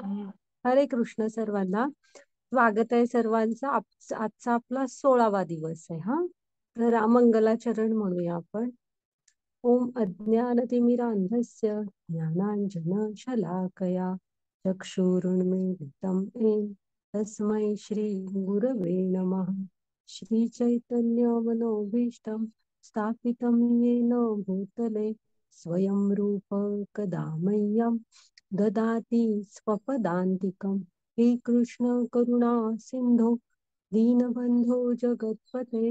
हरे कृष्ण सर्वांना. स्वागत आहे सर्वांचा. आजचा आपला 16वा दिवस आहे. तर मंगलाचरण म्हणूया आपण. ओम अज्ञानतिमिरान्धस्य ज्ञानांजन शलाकया चक्षुरुन्मीलितं येन तस्मै श्री गुरवे नमः. श्री चैतन्य मनोभीष्टं स्थापितं येन भूतले स्वयं रूप कदा मह्यं ददाति स्वपदान्तिकम्. हे कृष्ण करुणा सिंधो दीनबंधो जगत्पते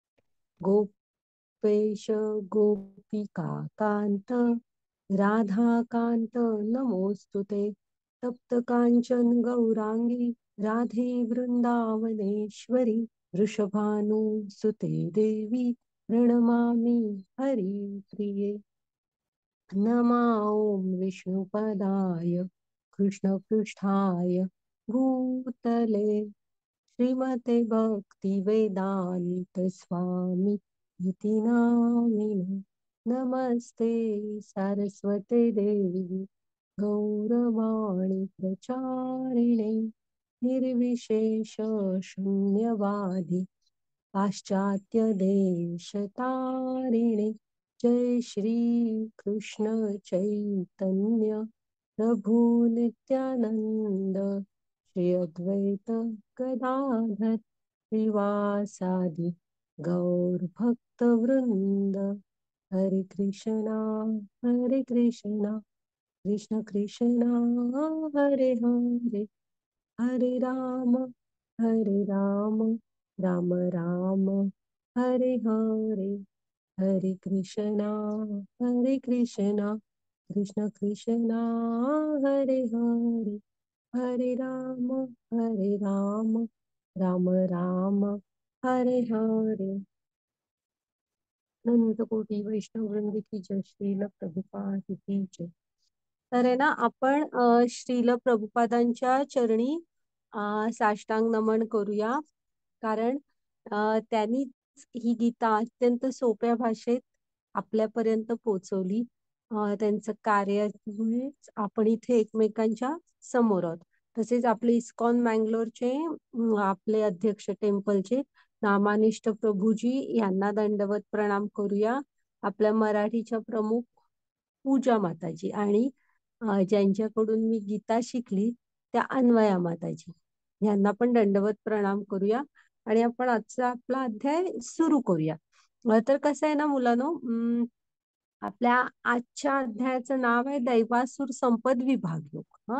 गोपेश गोपिका कांत राधाकांत नमोस्तुते. तप्त कांचन गौरांगी राधे वृंदावनेश्वरी वृषभानुसुते देवी प्रणमामि हरिप्रिये. नमा ओम विष्णुपदाय कृष्णपृष्ठाय भूतले श्रीमते भक्ति वेदांत स्वामी इति नामिने. नमस्ते सरस्वते देवी गौरवाणी प्रचारिणे निर्विशेष शून्यवादी पाश्चात्य देशतारिणे. जय श्री कृष्ण चैतन्य प्रभु नित्यानंद श्री अद्वैत गदाधर श्रीवासादि गौर भक्त वृंद. हरे कृष्णा कृष्ण कृष्ण हरे हरे हरे राम राम राम हरे हरे. हरे कृष्णा कृष्ण कृष्ण हरे हरे हरे राम राम राम हरे हरे. नंद कोटी वैष्णव वृंद की जय. श्रील प्रभुपाद की जय. तर आहे ना, आपण श्रील प्रभुपादांच्या चरणी साष्टांग नमन करूया. कारण त्यांनी ही गीता अत्यंत सोप्या भाषेत आपल्यापर्यंत पोहोचवली. त्यांचं कार्यामुळे आपण इथे एकमेकांच्या समोर आहोत. तसेच आपले इस्कॉन मँगलोरचे आपले अध्यक्ष टेम्पलचे नामानिष्ठ प्रभूजी यांना दंडवत प्रणाम करूया. आपल्या मराठीच्या प्रमुख पूजा माताजी आणि ज्यांच्याकडून मी गीता शिकली त्या अन्वया माताजी यांना पण दंडवत प्रणाम करूया. आणि आपण आजचा आपला अध्याय सुरू करूया. तर कसं आहे ना मुलांनो, आपल्या आजच्या अध्यायाचं नाव आहे दैवासुर संपद विभाग योग.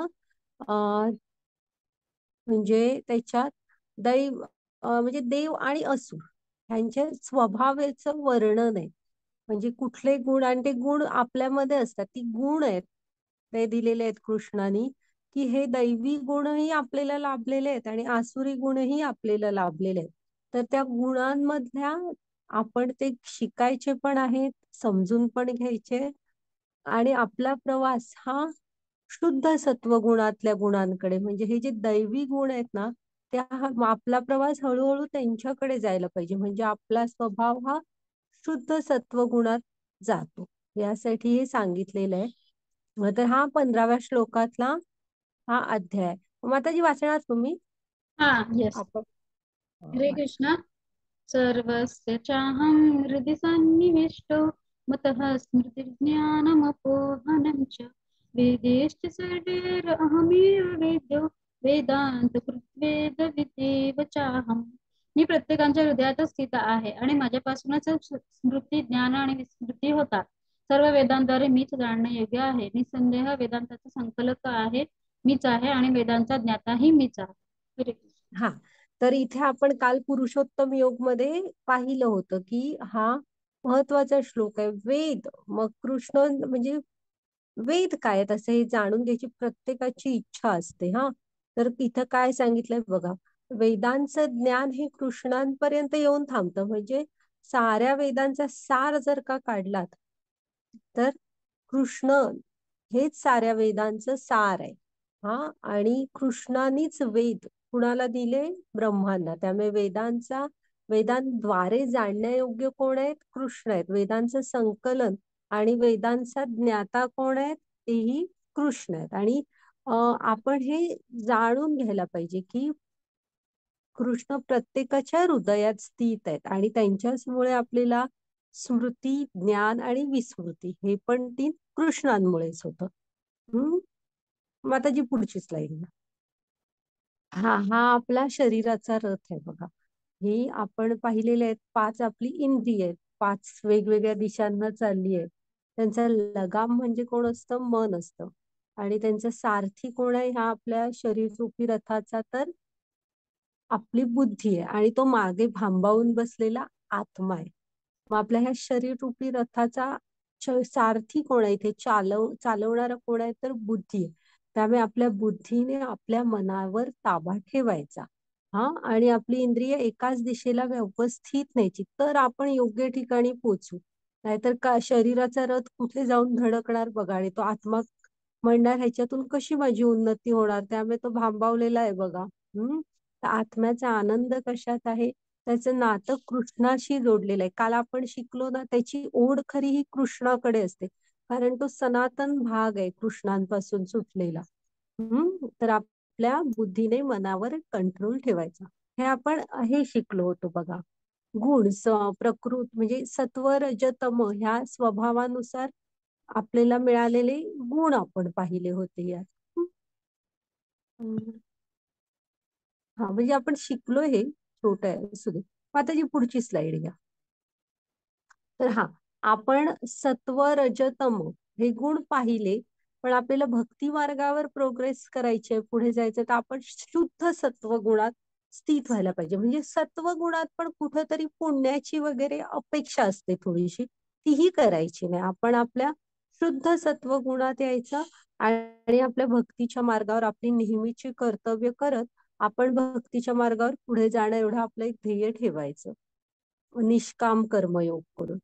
म्हणजे त्याच्यात म्हणजे देव आणि असुर यांच्या स्वभावाचं वर्णन आहे. म्हणजे कुठले गुण, आणि ते गुण आपल्यामध्ये असतात, ती गुण आहेत ते दिलेले आहेत कृष्णाने, की हे दैवी गुणही आपल्याला लाभलेले आहेत आणि आसुरी गुणही आपल्याला लाभलेले आहेत. तर त्या गुणांमधल्या आपण ते शिकायचे पण आहेत, समजून पण घ्यायचे. आणि आपला प्रवास हा शुद्ध सत्वगुणातल्या गुणांकडे, म्हणजे हे जे दैवी गुण आहेत ना, त्या आपला प्रवास हळूहळू त्यांच्याकडे जायला पाहिजे. म्हणजे आपला स्वभाव हा शुद्ध सत्वगुणात जातो, यासाठी हे सांगितलेलं आहे. तर हा 15व्या श्लोकातला हा अध्याय. माताजी वाचणार तुम्ही? येस. आपण हरे कृष्ण. सर्वस्य चाहं हृदि सन्निविष्टो मतः स्मृतिर्ज्ञानमपोहनं च वेदैश्च सर्वैरहमेव वेद्यो वेदान्तकृत्वेद विदेव चाहम्. मी प्रत्येकाच्या हृदयातच स्थित आहे आणि माझ्यापासूनच स्मृती, ज्ञान आणि विस्मृती होतात. सर्व वेदांद्वारे मीच जाणणे योग्य आहे. निसंदेह वेदांताचा संकलक आहे मीच आहे आणि वेदांचा ज्ञाताही मीच आहे. हरे कृष्ण. तर इथे आपण काल पुरुषोत्तम योग मध्ये पाहिलं होतं की हा महत्वाचा श्लोक आहे. वेद, मग कृष्ण म्हणजे वेद काय आहेत असं हे जाणून घ्यायची प्रत्येकाची इच्छा असते. तर इथं काय सांगितलंय बघा, वेदांचं ज्ञान हे कृष्णांपर्यंत येऊन थांबतं. म्हणजे साऱ्या वेदांचा सार जर का काढलात तर कृष्ण हेच साऱ्या वेदांचं सार आहे. आणि कृष्णानीच वेद कुणाला दिले? ब्रह्मांना. त्यामुळे वेदांद्वारे जाणण्यायोग्य कोण आहेत? कृष्ण आहेत. वेदांचं संकलन आणि वेदांचा ज्ञाता कोण आहेत? तेही कृष्ण आहेत. आणि आपण हे जाणून घ्यायला पाहिजे की कृष्ण प्रत्येकाच्या हृदयात स्थित आहेत आणि त्यांच्याचमुळे आपल्याला स्मृती, ज्ञान आणि विस्मृती हे पण ती कृष्णांमुळेच होतं. हम्म. मग आता जी पुढची स्लाइड. हा हा आपला शरीराचा रथ आहे बघा. ही आपण पाहिलेले आहेत 5 आपली इंद्रिय आहेत, 5 वेगवेगळ्या दिशांना चालली आहेत. त्यांचा लगाम म्हणजे कोण असतं? मन असतं. आणि त्यांचा सारथी कोण आहे ह्या आपल्या शरीररूपी रथाचा? तर आपली बुद्धी आहे आणि तो मागे भांबावून बसलेला आत्मा आहे. मग आपल्या ह्या शरीररूपी रथाचा सारथी कोण आहे? इथे चालवणारा कोण आहे? तर बुद्धी आहे. त्यामुळे आपल्या बुद्धीने आपल्या मनावर ताबा ठेवायचा. हा, आणि आपली इंद्रिय एकाच दिशेला व्यवस्थित न्यायची, तर आपण योग्य ठिकाणी पोहोचू. नाहीतर का शरीराचा रथ कुठे जाऊन धडकणार बघा, आणि तो आत्मा म्हणणार ह्याच्यातून कशी माझी उन्नती होणार, त्यामुळे तो भांबावलेला आहे बघा. तर आत्म्याचा आनंद कशात आहे? त्याचं नातं कृष्णाशी जोडलेलं आहे. काल आपण शिकलो ना, त्याची ओढ खरी ही कृष्णाकडे असते, कारण तो सनातन भाग आहे कृष्णांपासून सुटलेला. तर आपल्या बुद्धीने मनावर कंट्रोल ठेवायचा. हे आपण हे शिकलो होतो बघा. गुण प्रकृत म्हणजे सत्व रज तम ह्या स्वभावानुसार आपल्याला मिळालेले गुण आपण पाहिले होते यात. हम्म. हा, म्हणजे आपण शिकलो हे छोट आहे असू दे. मग आता जी पुढची स्लाइड घ्या. तर हा, आपण सत्व रजतम हे गुण पाहिले, पण आपल्याला भक्ती मार्गावर प्रोग्रेस करायचे, पुढे जायचं, तर आपण शुद्ध सत्व गुणात स्थित व्हायला पाहिजे. म्हणजे सत्व गुणात पण कुठंतरी पुण्याची वगैरे अपेक्षा असते थोडीशी, तीही करायची नाही. आपण आपल्या शुद्ध सत्व गुणात यायचं आणि आपल्या भक्तीच्या मार्गावर आपली नेहमीची कर्तव्य करत आपण भक्तीच्या मार्गावर पुढे जाणं एवढं आपलं एक ध्येय ठेवायचं, निष्काम कर्मयोग करून.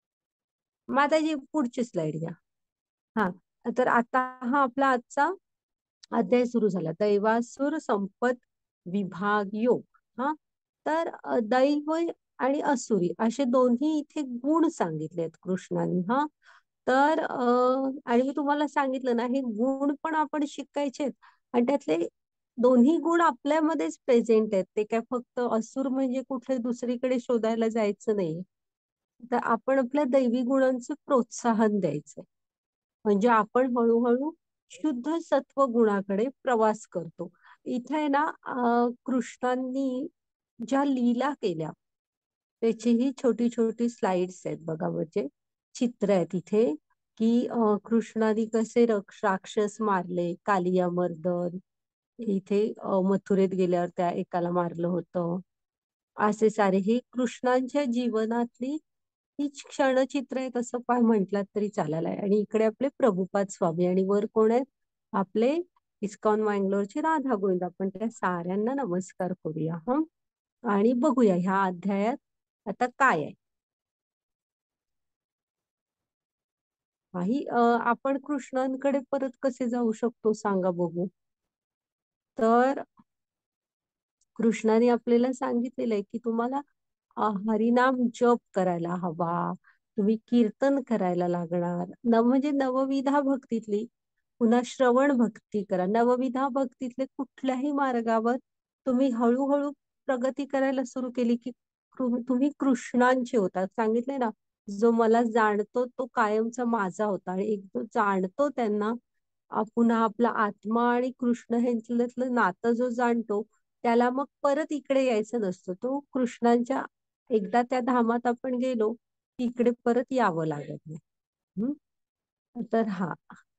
माताजी पुढची स्लाइड घ्या. हा, तर आता हा आपला आजचा अध्याय सुरू झाला, दैवासुर संपत विभाग योग. हा, तर दैव आणि असुरी असे दोन्ही इथे गुण सांगितले आहेत कृष्णाने. हा, तर आणि मी तुम्हाला सांगितलं ना, हे गुण पण आपण शिकायचे आहेत आणि त्यातले दोन्ही गुण आपल्यामध्येच प्रेझेंट आहेत. ते काय फक्त असुर म्हणजे कुठे दुसरीकडे शोधायला जायचं नाही. तर आपण आपल्या दैवी गुणांचं प्रोत्साहन द्यायचंय, म्हणजे आपण हळूहळू शुद्ध सत्व गुणाकडे प्रवास करतो. इथे ना कृष्णांनी ज्या लीला केल्या त्याची ही छोटी छोटी स्लाइड्स आहेत बघा, म्हणजे चित्र आहेत इथे, की कृष्णाने कसे राक्षस मारले, कालिया मर्दन, इथे मथुरेत गेल्यावर त्या एकाला मारलं होतं. असे सारे ही कृष्णांच्या जीवनातली ही क्षणचित्र आहेत असं म्हटलात तरी चालेल आहे. आणि इकडे आपले प्रभुपाद स्वामी आणि वर कोण आहेत? आपले इस्कॉन मँगलोरचे राधा गोविंद. आपण त्या साऱ्यांना नमस्कार करूया. आणि बघूया ह्या अध्यायात आता काय आहे. आपण कृष्णांकडे परत कसे जाऊ शकतो सांगा बघू. तर कृष्णाने आपल्याला सांगितलेलं आहे की तुम्हाला हरिनाम जप करायला हवा, तुम्ही कीर्तन करायला लागणार. म्हणजे नवविधा भक्तीतली पुन्हा श्रवण भक्ती करा. नवविधा भक्तीतले कुठल्याही मार्गावर तुम्ही हळूहळू प्रगती करायला सुरू केली की तुम्ही कृष्णांचे होता. सांगितले ना, जो मला जाणतो तो कायमचा माझा होता, आणि एक जो जाणतो त्यांना पुन्हा आपला आत्मा आणि कृष्ण ह्यांच्यातलं नातं जो जाणतो त्याला मग परत इकडे यायचं नसतं. तो कृष्णांच्या एकदा त्या धामात आपण गेलो की इकडे परत यावं लागत नाही. तर हा,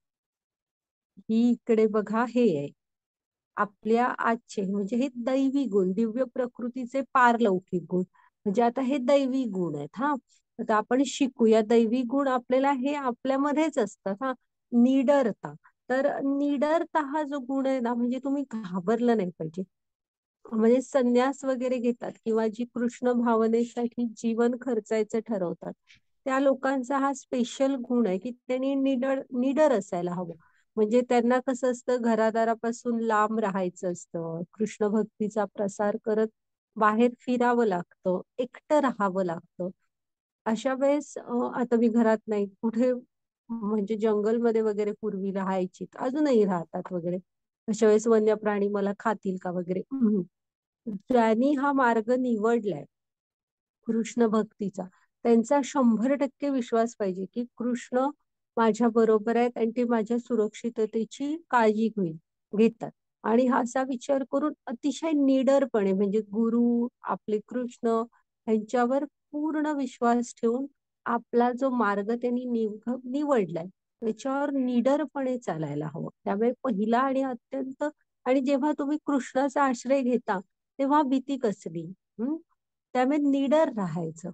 ही इकडे बघा हे आहे आपल्या आजचे, म्हणजे हे दैवी गुण, दिव्य प्रकृतीचे पारलौकिक गुण. म्हणजे आता हे दैवी गुण आहेत. हा, आता आपण शिकूया दैवी गुण आपल्याला हे आपल्यामध्येच असतात. हा, निडरता. तर निडरता हा जो गुण आहे ना, म्हणजे तुम्ही घाबरलं नाही पाहिजे. म्हणजे संन्यास वगैरे घेतात किंवा जी कृष्ण भावनेसाठी जीवन खर्चायचं ठरवतात, त्या लोकांचा हा स्पेशल गुण आहे की त्यांनी निडर निडर असायला हवं. म्हणजे त्यांना कसं असतं, घरादारापासून लांब राहायचं असतं, कृष्ण भक्तीचा प्रसार करत बाहेर फिरावं लागतं, एकटं राहावं लागतं. अशा वेळेस आता मी घरात नाही कुठे, म्हणजे जंगलमध्ये वगैरे पूर्वी राहायची, अजूनही राहतात वगैरे, अशा वेळेस वन्य प्राणी मला खातील का वगैरे. ज्यांनी हा मार्ग निवडलाय कृष्ण भक्तीचा, त्यांचा 100% विश्वास पाहिजे की कृष्ण माझ्या बरोबर आहेत आणि ते माझ्या सुरक्षिततेची काळजी घेतात. आणि हा असा विचार करून अतिशय निडरपणे, म्हणजे गुरु आपले कृष्ण यांच्यावर पूर्ण विश्वास ठेवून आपला जो मार्ग त्यांनी निवडलाय त्याच्यावर निडरपणे चालायला हवं. त्यामुळे पहिला आणि अत्यंत, आणि जेव्हा तुम्ही कृष्णाचा आश्रय घेता तेव्हा भीती कसली. त्यामुळे निडर राहायचं.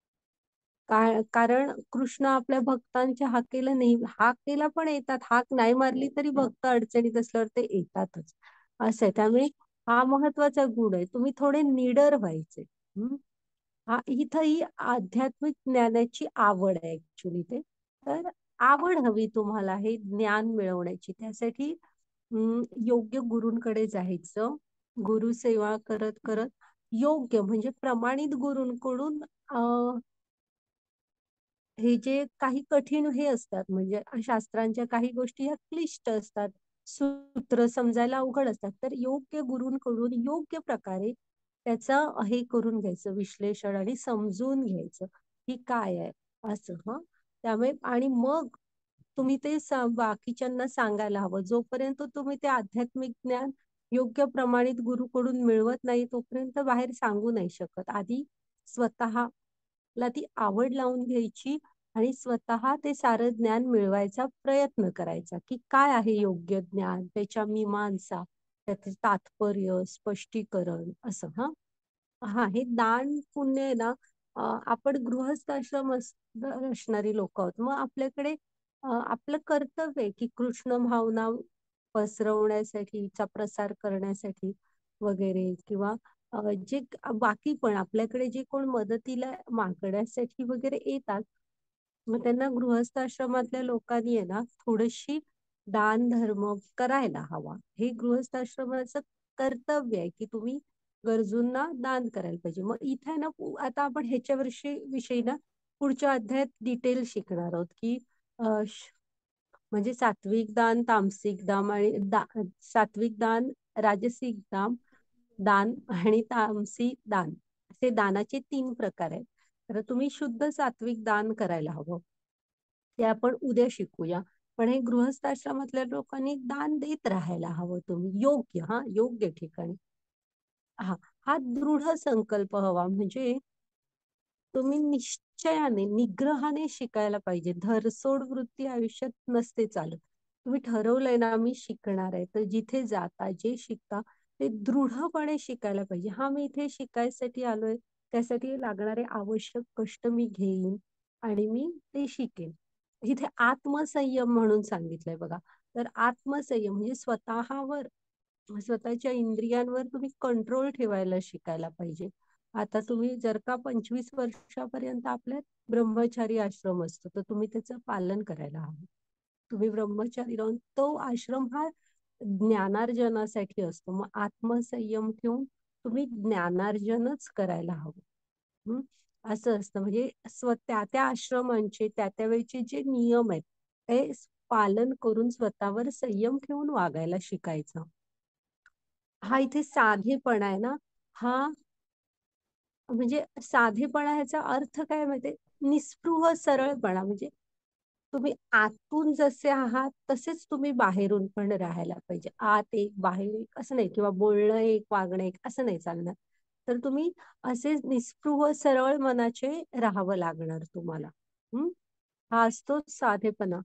कारण कृष्ण आपल्या भक्तांच्या हाकेला नेहमी, हाकेला पण येतात, हाक नाही मारली तरी भक्त अडचणीत असल्यावर ते येतातच, असं आहे. त्यामुळे हा महत्वाचा गुण आहे, तुम्ही थोडे निडर व्हायचे. हा इथं ही आध्यात्मिक ज्ञानाची आवड आहे ऍक्च्युली ते. तर आवड हवी तुम्हाला हे ज्ञान मिळवण्याची. त्यासाठी योग्य गुरूंकडे जायचं. गुरु सेवा करत करत योग्य म्हणजे प्रमाणित गुरूंकडून हे जे काही कठीण हे असतात, म्हणजे शास्त्रांच्या काही गोष्टी ह्या क्लिष्ट असतात, सूत्र समजायला अवघड असतात, तर योग्य गुरूंकडून योग्य प्रकारे त्याचं हे करून घ्यायचं, विश्लेषण आणि समजून घ्यायचं की काय आहे असं. त्यामुळे आणि मग तुम्ही ते बाकीच्यांना सांगायला हवं. जोपर्यंत तुम्ही ते आध्यात्मिक ज्ञान योग्य प्रमाणित गुरुकडून मिळवत नाही तोपर्यंत बाहेर सांगू नाही शकत. आधी स्वतःला ती आवड लावून घ्यायची आणि स्वतः ते सारं ज्ञान मिळवायचा प्रयत्न करायचा की काय आहे योग्य ज्ञान, त्याच्या मीमांसा, त्याचे तात्पर्य, स्पष्टीकरण असं. हे दान पुण्य आहे ना. आपण गृहस्थ आश्रम असणारी लोक आहोत, मग आपल्याकडे आपलं कर्तव्य आहे की कृष्ण भावना पसरवण्यासाठीचा प्रसार करण्यासाठी वगैरे, किंवा जे बाकी पण आपल्याकडे जे कोण मदतीला मागण्यासाठी वगैरे येतात, मग त्यांना गृहस्थ आश्रमातल्या लोकांनी आहे ना थोडीशी दान धर्म करायला हवा. हे गृहस्थ आश्रमाचं कर्तव्य आहे की तुम्ही गरजूंना दान करायला पाहिजे. मग इथे ना आता आपण ह्याच्या विषयी ना पुढच्या अध्यायात डिटेल शिकणार आहोत की म्हणजे सात्विक दान, तामसिक दान आणि सात्विक दान, राजसिक दान आणि तामसिक दान, असे दानाचे 3 प्रकार आहेत. तर तुम्ही शुद्ध सात्विक दान करायला हवं, ते आपण उद्या शिकूया. पण हे गृहस्थाश्रमातल्या लोकांनी दान देत राहायला हवं तुम्ही योग्य ठिकाणी. हा दृढ संकल्प हवा, म्हणजे तुम्ही निश्चयाने निग्रहाने शिकायला पाहिजे. धरसोड वृत्ती आयुष्यात नसते चालत. तुम्ही ठरवलंय ना मी शिकणार आहे, तर जिथे जाता जे शिकता ते दृढपणे शिकायला पाहिजे. मी इथे शिकायसाठी आलोय, त्यासाठी लागणारे आवश्यक कष्ट मी घेईन आणि मी ते शिकेन. इथे आत्मसंयम म्हणून सांगितलंय बघा. तर आत्मसंयम म्हणजे स्वतःच्या इंद्रियांवर तुम्ही कंट्रोल ठेवायला शिकायला पाहिजे. आता तुम्ही जर का 25 वर्षापर्यंत आपल्यात ब्रह्मचारी आश्रम असतो, तर तुम्ही त्याचं पालन करायला हवं. तुम्ही ब्रह्मचारी राहून तो आश्रम हा ज्ञानार्जनासाठी असतो. मग आत्मसंयम ठेवून तुम्ही ज्ञानार्जनच करायला हवं. असं असतं. म्हणजे त्या आश्रमांचे त्या वेळचे जे नियम आहेत ते पालन करून स्वतःवर संयम ठेवून वागायला शिकायचं. इथे साधेपणा आहे ना. म्हणजे साधेपणा ह्याचा अर्थ काय माहितीये, निस्पृह सरळपणा. म्हणजे तुम्ही आतून जसे आहात तसेच तुम्ही बाहेरून पण राहायला पाहिजे. आत एक बाहेर एक असं नाही, किंवा बोलणं एक वागणं एक असं नाही चालणार. तर तुम्ही असे निस्पृह सरळ मनाचे राहावं लागणार तुम्हाला. हा असतो साधेपणा.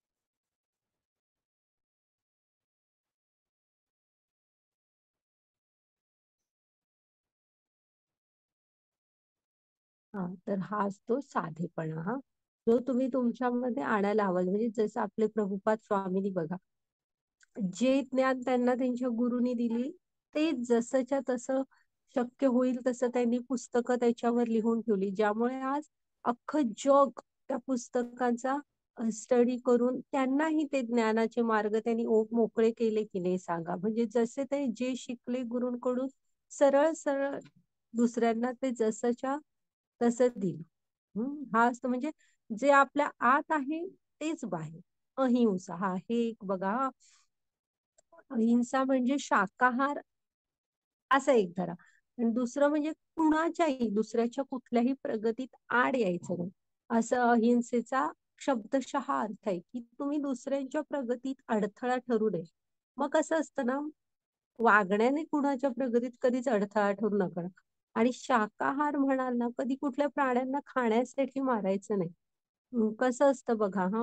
तर हा असतो साधेपणा. जो तुम्ही तुमच्यामध्ये आणायला हवा. म्हणजे जसं आपले प्रभुपाद स्वामींनी बघा, जे ज्ञान त्यांना त्यांच्या गुरुनी दिली ते जसंच्या तसं शक्य होईल तसं त्यांनी पुस्तकं त्याच्यावर लिहून ठेवली, ज्यामुळे आज अख्खं जग त्या पुस्तकांचा स्टडी करून त्यांनाही ते ज्ञानाचे मार्ग त्यांनी मोकळे केले की नाही सांगा. म्हणजे जसे ते जे शिकले गुरूंकडून सरळ सरळ दुसऱ्यांना ते जसंच्या तसं दिलं. हा असतं म्हणजे जे आपल्या आत आहे तेच बाहेर. अहिंसा हे एक बघा, अहिंसा म्हणजे शाकाहार असं एक धरा. आणि दुसरं म्हणजे कुणाच्याही दुसऱ्याच्या कुठल्याही प्रगतीत आड यायचं नाही, असं अहिंसेचा शब्दशः अर्थ आहे, की तुम्ही दुसऱ्यांच्या प्रगतीत अडथळा ठरू नये. मग कसं असतं ना, वागण्याने कुणाच्या प्रगतीत कधीच अडथळा ठरू नका. आणि शाकाहार म्हणाल ना, कधी कुठल्या प्राण्यांना खाण्यासाठी मारायचं नाही. कसं असतं बघा हा.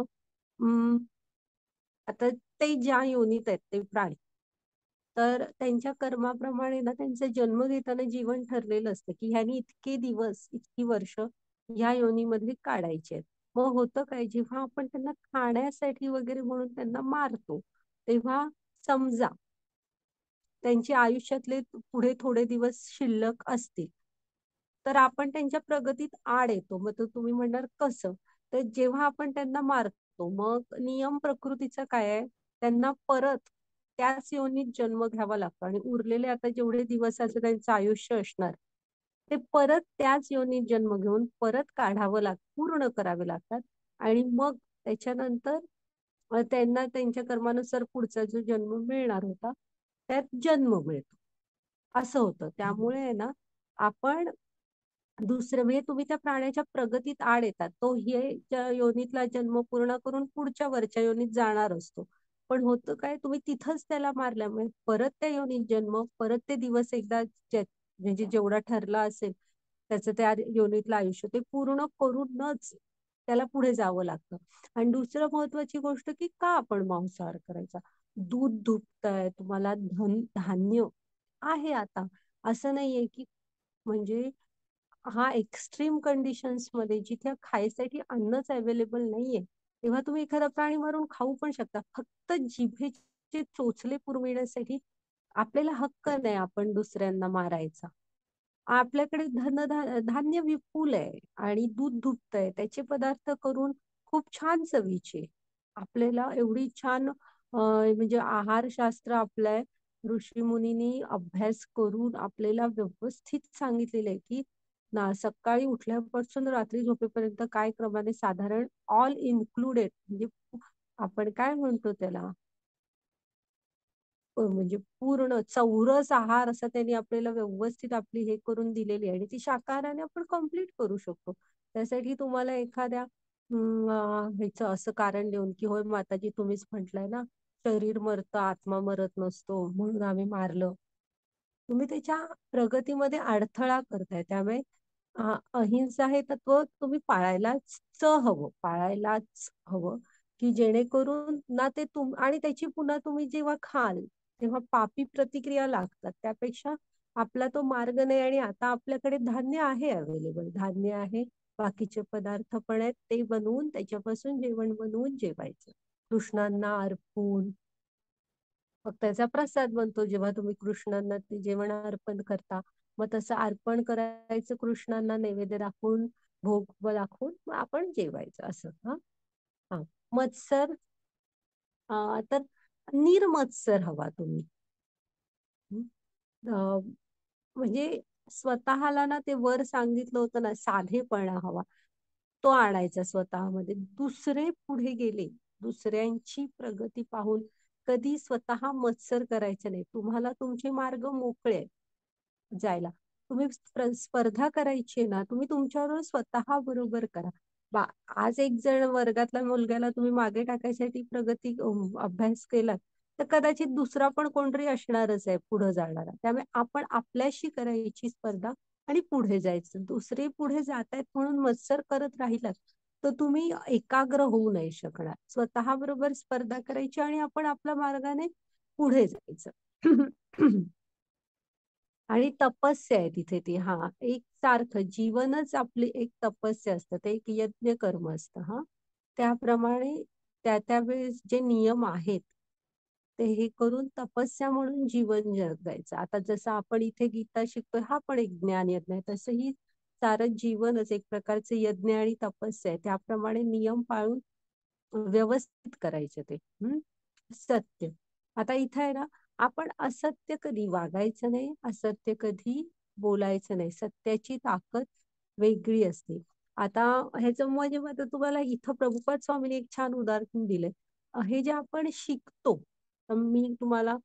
आता ते ज्या योनीत आहेत ते प्राणी, तर त्यांच्या कर्माप्रमाणे ना त्यांचा जन्म घेताना जीवन ठरलेलं असतं, की ह्यानी इतके दिवस इतकी वर्ष ह्या योनीमध्ये काढायचे आहेत. मग होतं काय, जेव्हा आपण त्यांना खाण्यासाठी वगैरे म्हणून त्यांना मारतो, तेव्हा समजा त्यांचे आयुष्यातले पुढे थोडे दिवस शिल्लक असतील, तर आपण त्यांच्या प्रगतीत आड येतो. मग तर तुम्ही म्हणणार कसं? तर जेव्हा आपण त्यांना मारतो, मग नियम प्रकृतीचा काय आहे, त्यांना परत त्याच योनीत जन्म घ्यावा लागतो आणि उरलेले आता जेवढे दिवसाचं त्यांचं आयुष्य असणार, ते परत त्याच योनीत जन्म घेऊन परत काढावं पूर्ण करावे लागतात. आणि मग त्याच्यानंतर त्यांना त्यांच्या कर्मानुसार पुढचा जो जन्म मिळणार होता त्यात जन्म मिळतो. असं होतं. त्यामुळे आहे ना, आपण दुसरं म्हणजे तुम्ही त्या प्राण्याच्या प्रगतीत आड येतात. तो हे ज्या योनीतला जन्म पूर्ण करून पुढच्या वरच्या योनीत जाणार असतो. पण होतं काय, तुम्ही तिथंच त्याला मारल्यामुळे परत त्या योनीत जन्म, परत ते दिवस एकदा म्हणजे जेवढा ठरला असेल त्याचं त्या योनीतलं आयुष्य ते पूर्ण करूनच त्याला पुढे जावं लागतं. आणि दुसरं महत्वाची गोष्ट, की का आपण मांसाहार करायचा? दूध दुभतंय, तुम्हाला धान्य आहे आता. असं नाहीये की म्हणजे हा एक्स्ट्रीम कंडिशन्स मध्ये जिथे खायसाठी अन्नच अवेलेबल नाहीये, तेव्हा तुम्ही एखादा प्राणी मारून खाऊ पण शकता. फक्त जिभेचे चोचले पुरविण्यासाठी आपल्याला हक्क नाही आपण दुसऱ्यांना मारायचा. आपल्याकडे धान्य विपुल आहे आणि दूध दुभतंय, त्याचे पदार्थ करून खूप छान चवीचे आपल्याला एवढी छान म्हणजे आहारशास्त्र आपल्या ऋषी मुनींनी अभ्यास करून आपल्याला व्यवस्थित सांगितलेलं आहे, की ना सकाळी उठल्यापासून रात्री झोपेपर्यंत काय क्रमाने साधारण ऑल इन्क्लुडेड म्हणजे आपण काय म्हणतो त्याला, म्हणजे पूर्ण चौरस आहार असा त्यांनी आपल्याला व्यवस्थित आपली हे करून दिलेली आहे आणि ती शाकाहाराने आपण कम्प्लीट करू शकतो. त्यासाठी तुम्हाला एखाद्या ह्याचं असं कारण देऊन, की होय माताजी तुम्हीच म्हटलंय ना, शरीर मरतं आत्मा मरत नसतो म्हणून आम्ही मारलं. तुम्ही त्याच्या प्रगतीमध्ये अडथळा करताय. त्यामुळे अहिंसा हे तत्व तुम्ही पाळायलाच हवं, की जेणेकरून ना ते आणि त्याची पुन्हा तुम्ही जेव्हा खाल तेव्हा पापी प्रतिक्रिया लागतात. त्यापेक्षा आपला तो मार्ग नाही आणि आता आपल्याकडे धान्य आहे, अवेलेबल धान्य आहे, बाकीचे पदार्थ पण आहेत, ते बनवून त्याच्यापासून जेवण बनवून जेवायचं कृष्णांना अर्पून. मग त्याचा प्रसाद बनतो जेव्हा तुम्ही कृष्णांना ते जेवण अर्पण करता. मग तसं अर्पण करायचं कृष्णांना, नैवेद्य दाखवून भोग दाखवून मग आपण जेवायचं असं. हा हा मत्सर तर निर्मत्सर हवा तुम्ही. म्हणजे स्वतःला ना ते वर सांगितलं होतं ना, साधेपणा हवा तो आणायचा स्वतःमध्ये. दुसरे पुढे गेले, दुसऱ्यांची प्रगती पाहून कधी स्वतः मत्सर करायचं नाही. तुम्हाला तुमचे मार्ग मोकळे आहेत जायला. तुम्ही स्पर्धा करायची ना, तुम्ही तुमच्यावर स्वतः बरोबर करा. बा आज एक जण वर्गातल्या मुलग्याला तुम्ही मागे टाकायसाठी अभ्यास केला, तर कदाचित दुसरा पण कोणतरी असणारच आहे पुढे जाणारा. त्यामुळे आपण आपल्याशी करायची स्पर्धा आणि पुढे जायचं. दुसरे पुढे जात आहेत म्हणून मत्सर करत राहिलात तर तुम्ही एकाग्र होऊ नाही शकणार. स्वतः बरोबर स्पर्धा करायची आणि आपण आपल्या मार्गाने पुढे जायचं. आणि तपस्या आहे तिथे ती. हा एक सारखं जीवनच आपली एक तपस्या असतं, ते एक यज्ञ कर्म असतं. हा त्याप्रमाणे त्या वेळेस जे नियम आहेत ते हे करून तपस्या म्हणून जीवन जगायचं. आता जसं आपण इथे गीता शिकतोय, हा पण एक ज्ञान यज्ञ आहे, तसंही सारं जीवनच एक प्रकारचे यज्ञ आणि तपस्या आहे. त्याप्रमाणे नियम पाळून व्यवस्थित करायचे ते. सत्य. आता इथं आहे ना, आपण असत्य कधी वागायचं नाही, असत्य कधी बोलायचं नाही. सत्याची ताकद वेगळी असते. आता ह्याचं म्हणजे मग तुम्हाला इथं प्रभुपाद स्वामींनी एक छान उदाहरण दिलंय. हे जे आपण शिकतो, तर मी तुम्हाला